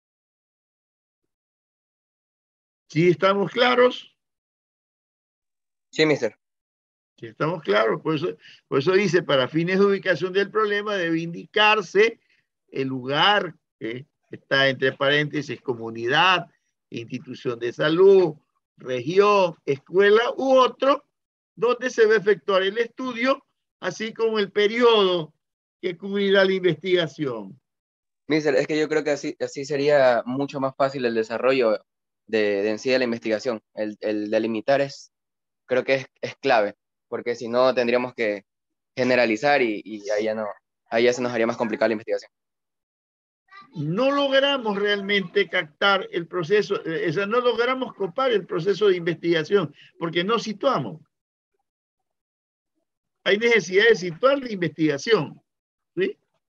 ¿Sí estamos claros? Sí, mister. Sí estamos claros. Por eso dice, para fines de ubicación del problema debe indicarse el lugar que está entre paréntesis, comunidad, institución de salud, región, escuela u otro, donde se va a efectuar el estudio, así como el periodo que cubrirá la investigación. Mister, es que yo creo que así sería mucho más fácil el desarrollo de en sí de la investigación. El delimitar creo que es clave, porque si no tendríamos que generalizar y ahí ya se nos haría más complicada la investigación. No logramos realmente captar el proceso, no logramos copar el proceso de investigación, porque no situamos. Hay necesidad de situar la investigación, ¿sí?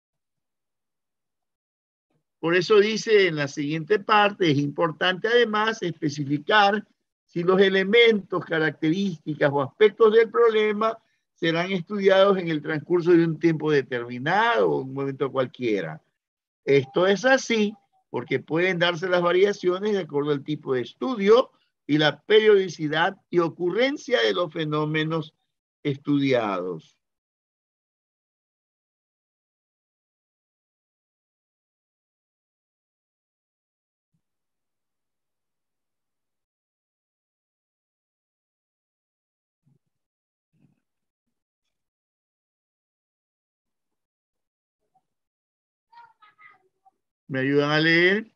Por eso dice en la siguiente parte, es importante además especificar si los elementos, características o aspectos del problema serán estudiados en el transcurso de un tiempo determinado o un momento cualquiera. Esto es así porque pueden darse las variaciones de acuerdo al tipo de estudio y la periodicidad y ocurrencia de los fenómenos estudiados. ¿Me ayudan a leer?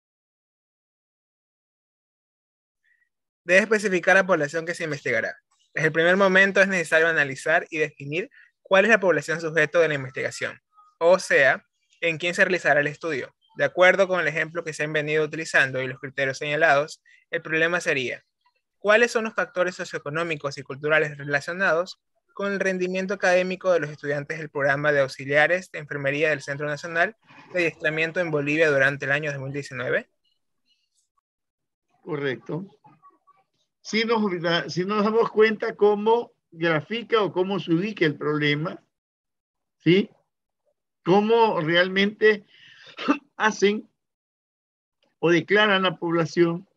Debe especificar la población que se investigará. Desde el primer momento es necesario analizar y definir cuál es la población sujeto de la investigación, o sea, en quién se realizará el estudio. De acuerdo con el ejemplo que se han venido utilizando y los criterios señalados, el problema sería: ¿cuáles son los factores socioeconómicos y culturales relacionados con el rendimiento académico de los estudiantes del programa de auxiliares de enfermería del Centro Nacional de Adiestramiento en Bolivia durante el año 2019? Correcto. Si nos damos cuenta cómo grafica o cómo se ubica el problema, ¿sí? Cómo realmente hacen o declaran la población.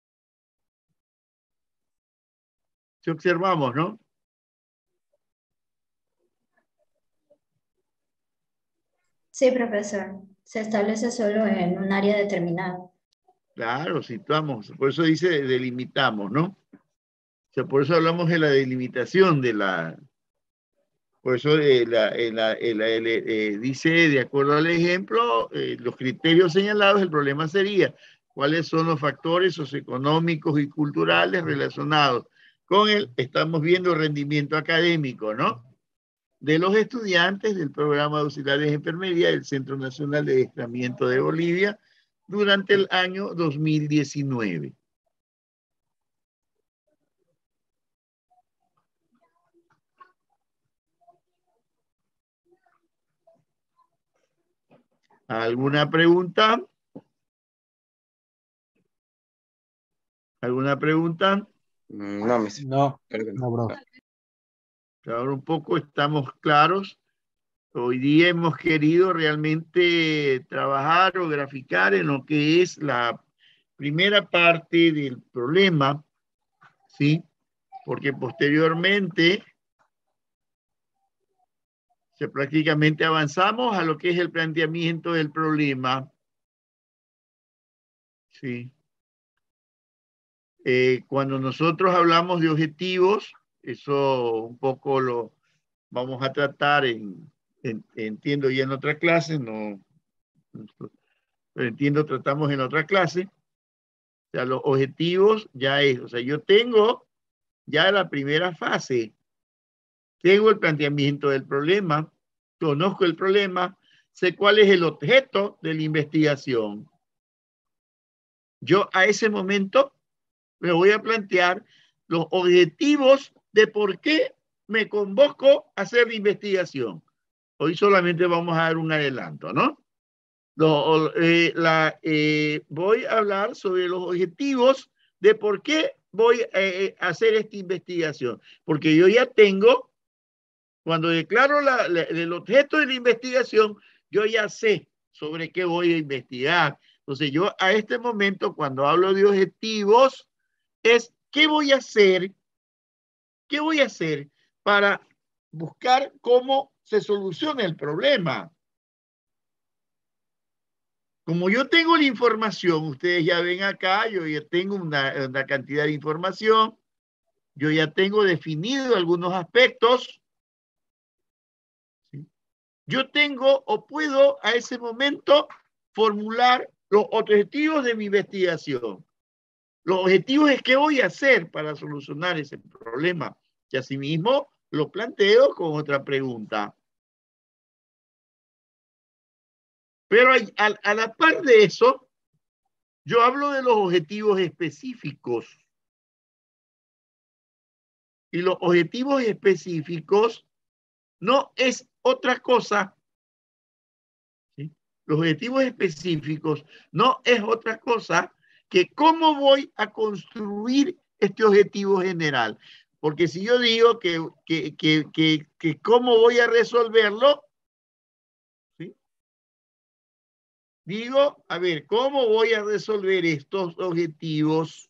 Si observamos, ¿no? Sí, profesor. Se establece solo en un área determinada. Claro, situamos. Por eso dice delimitamos, ¿no? O sea, por eso hablamos de la delimitación de la... Por eso dice, de acuerdo al ejemplo, los criterios señalados, el problema sería cuáles son los factores socioeconómicos y culturales relacionados con estamos viendo, rendimiento académico, ¿no? De los estudiantes del programa de auxiliares de enfermería del Centro Nacional de Adiestramiento de Bolivia durante el año 2019. ¿Alguna pregunta? ¿Alguna pregunta? No, bro. Ahora un poco estamos claros. Hoy día hemos querido realmente trabajar o graficar en lo que es la primera parte del problema, ¿sí? Porque posteriormente prácticamente avanzamos a lo que es el planteamiento del problema. Sí. Cuando nosotros hablamos de objetivos, eso un poco lo vamos a tratar entiendo ya en otra clase, pero entiendo, tratamos en otra clase. O sea, los objetivos ya es, o sea, yo tengo ya la primera fase, tengo el planteamiento del problema, conozco el problema, sé cuál es el objeto de la investigación. Yo a ese momento me voy a plantear los objetivos de por qué me convoco a hacer la investigación. Hoy solamente vamos a dar un adelanto, ¿no? Voy a hablar sobre los objetivos de por qué voy a hacer esta investigación. Porque yo ya tengo, cuando declaro el objeto de la investigación, yo ya sé sobre qué voy a investigar. Entonces yo a este momento, cuando hablo de objetivos, es ¿qué voy a hacer? ¿Qué voy a hacer para buscar cómo se soluciona el problema? Como yo tengo la información, ustedes ya ven acá, yo ya tengo una cantidad de información, yo ya tengo definido algunos aspectos. ¿Sí? Yo tengo o puedo a ese momento formular los objetivos de mi investigación. Los objetivos es qué voy a hacer para solucionar ese problema. Y asimismo lo planteo con otra pregunta. Pero a la par de eso, yo hablo de los objetivos específicos. Y los objetivos específicos no es otra cosa. ¿Sí? Los objetivos específicos no es otra cosa que cómo voy a construir este objetivo general. Porque si yo digo que cómo voy a resolverlo, ¿sí? Digo, a ver, ¿cómo voy a resolver estos objetivos?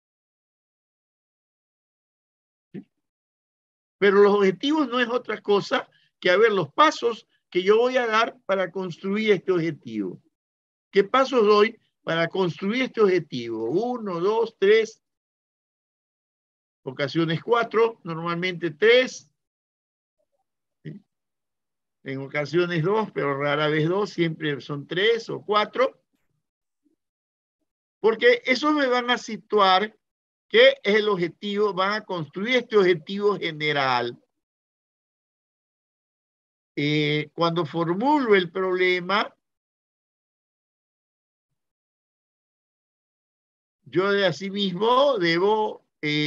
¿Sí? Pero los objetivos no es otra cosa que, a ver, los pasos que yo voy a dar para construir este objetivo. ¿Qué pasos doy para construir este objetivo? 1, 2, 3, ocasiones 4, normalmente 3. ¿Sí? En ocasiones 2, pero rara vez 2, siempre son 3 o 4. Porque eso me van a situar qué es el objetivo, van a construir este objetivo general. Cuando formulo el problema, yo de asimismo debo,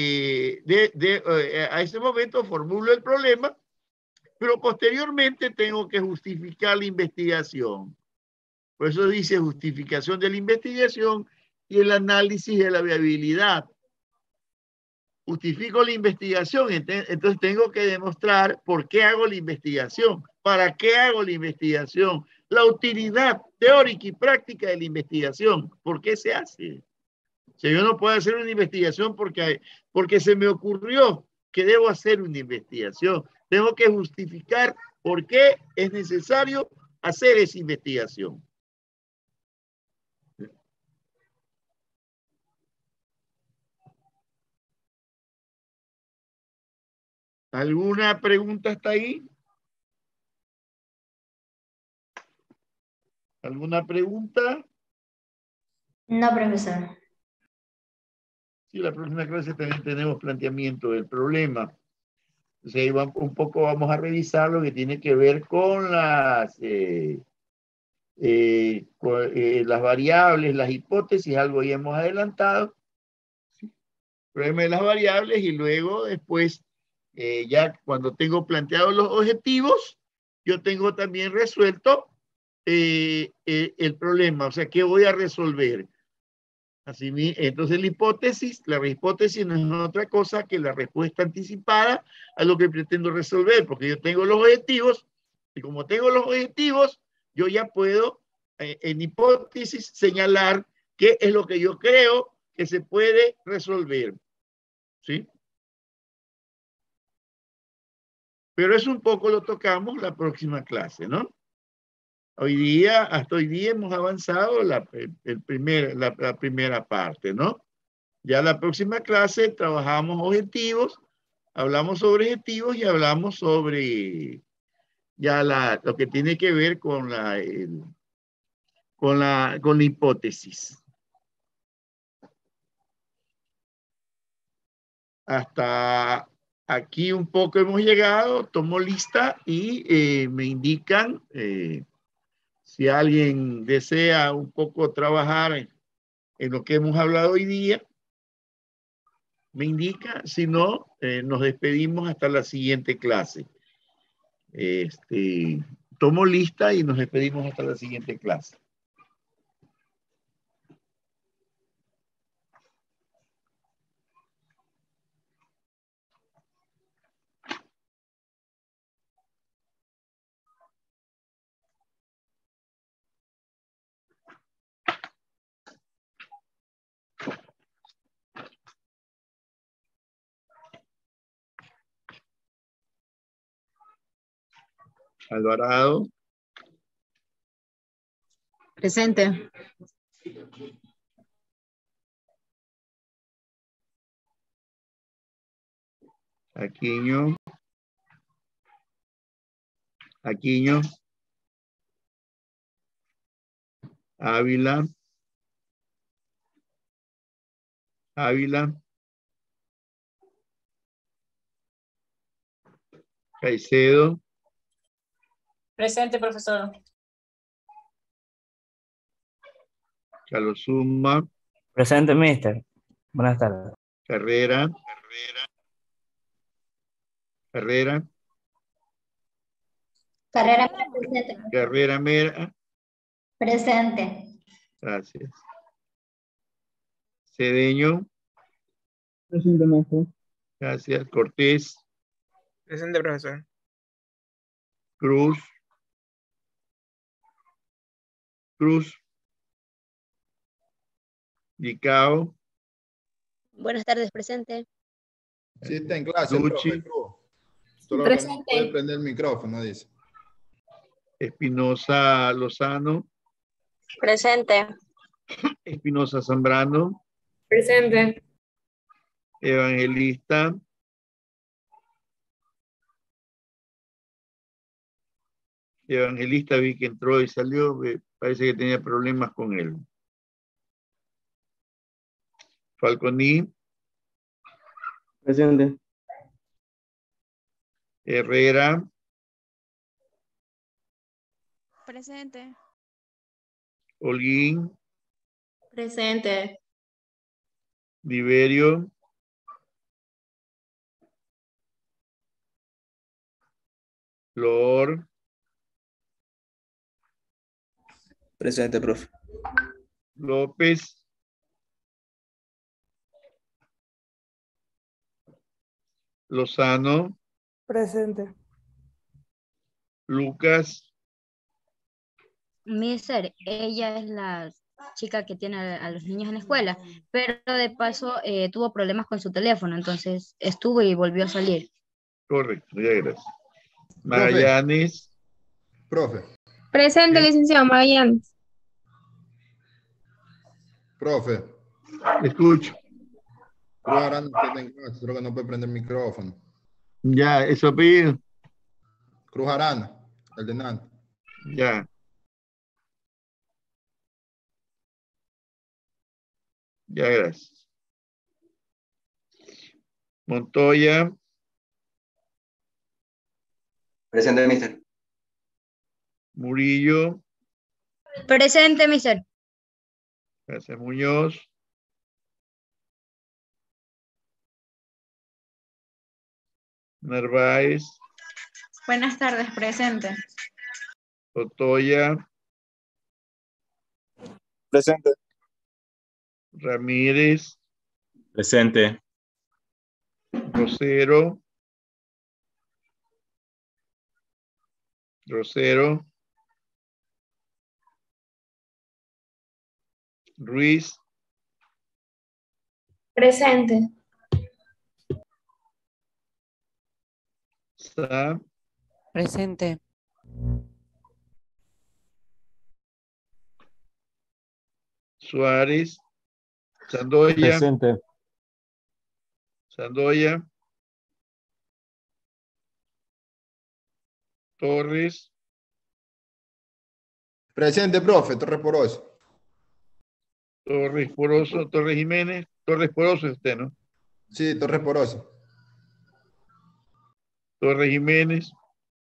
a ese momento formulo el problema, pero posteriormente tengo que justificar la investigación. Por eso dice justificación de la investigación y el análisis de la viabilidad. Justifico la investigación, entonces tengo que demostrar por qué hago la investigación, para qué hago la investigación, la utilidad teórica y práctica de la investigación, por qué se hace. O sea, yo no puedo hacer una investigación porque se me ocurrió que debo hacer una investigación. Tengo que justificar por qué es necesario hacer esa investigación. ¿Alguna pregunta hasta ahí? ¿Alguna pregunta? No, profesor. Sí, la próxima clase también tenemos planteamiento del problema. Entonces ahí un poco vamos a revisar lo que tiene que ver con las variables, las hipótesis, algo ya hemos adelantado. ¿Sí? El problema de las variables y luego después, ya cuando tengo planteados los objetivos, yo tengo también resuelto el problema, o sea, ¿qué voy a resolver? Así, entonces la hipótesis no es otra cosa que la respuesta anticipada a lo que pretendo resolver, porque yo tengo los objetivos, y como tengo los objetivos, yo ya puedo, en hipótesis, señalar qué es lo que yo creo que se puede resolver. ¿Sí? Pero eso un poco lo tocamos la próxima clase, ¿no? Hasta hoy día hemos avanzado la primera parte, ¿no? Ya la próxima clase trabajamos objetivos, hablamos sobre objetivos y hablamos sobre ya lo que tiene que ver con la hipótesis. Hasta aquí un poco hemos llegado, tomo lista y me indican si alguien desea un poco trabajar en lo que hemos hablado hoy día, me indica, si no, nos despedimos hasta la siguiente clase. Tomo lista y nos despedimos hasta la siguiente clase. Alvarado. Presente. Aquino. Aquino. Ávila. Ávila. Caicedo. Presente, profesor. Calosuma. Presente, mister. Buenas tardes. Carrera. Carrera. Carrera presente. Carrera Mera. Presente. Gracias. Cedeño. Presente, maestro. Gracias. Cortés. Presente, profesor. Cruz. Cruz. Dicao. Buenas tardes, presente. Sí, está en clase, el Duchi. profe Cruz. Solo que no Presente. puede prender el micrófono, dice. Espinosa Lozano. Presente. Espinosa Zambrano. Presente. Evangelista. Evangelista vi que entró y salió. Parece que tenía problemas con él. Falconi. Presente. Herrera. Presente. Holguín. Presente. Liberio. Flor. Presente, profe. López. Lozano. Presente. Lucas. Mister, ella es la chica que tiene a los niños en la escuela, pero de paso tuvo problemas con su teléfono, entonces estuvo y volvió a salir. Correcto, ya gracias. Magallanes. Profe. Presente, licenciado Magallanes. Profe. Escucho. Cruz Arana está en clase, solo que no puede prender el micrófono. Ya, eso apellido. Cruz Arana, el de Nantes. Ya. Ya, gracias. Montoya. Presente, mister. Murillo. Presente, mister. Gracias, Muñoz. Narváez. Buenas tardes, presente. Otoya. Presente. Ramírez. Presente. Rosero. Rosero. Ruiz. Presente. Sa. Presente. Suárez. Sandoya. Presente. Sandoya. Torres. Presente, profe, Torres Poroso. Torres Poroso. Torres Jiménez. Torres Poroso es usted, ¿no? Sí, Torres Poroso. Torres Jiménez.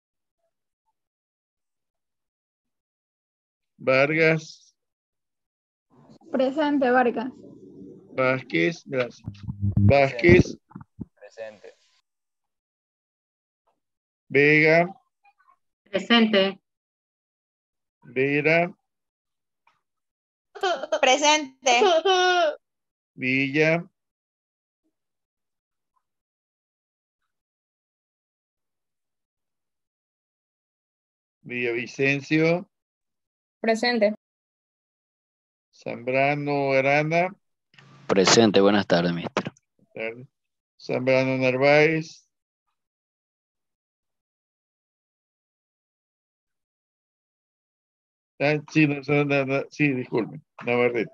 Vargas. Presente, Vargas. Vázquez. Gracias. Vázquez. Presente. Vega. Presente. Vera. Presente. Villa. Villavicencio. Presente. Zambrano Arana. Presente, buenas tardes, mister. Zambrano Narváez. Sí, sí, disculpen, Navarrete.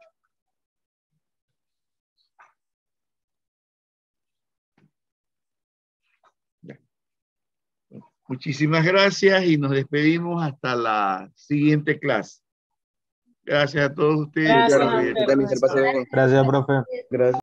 Muchísimas gracias y nos despedimos hasta la siguiente clase. Gracias a todos ustedes. Gracias, profe. Gracias, profe. Gracias.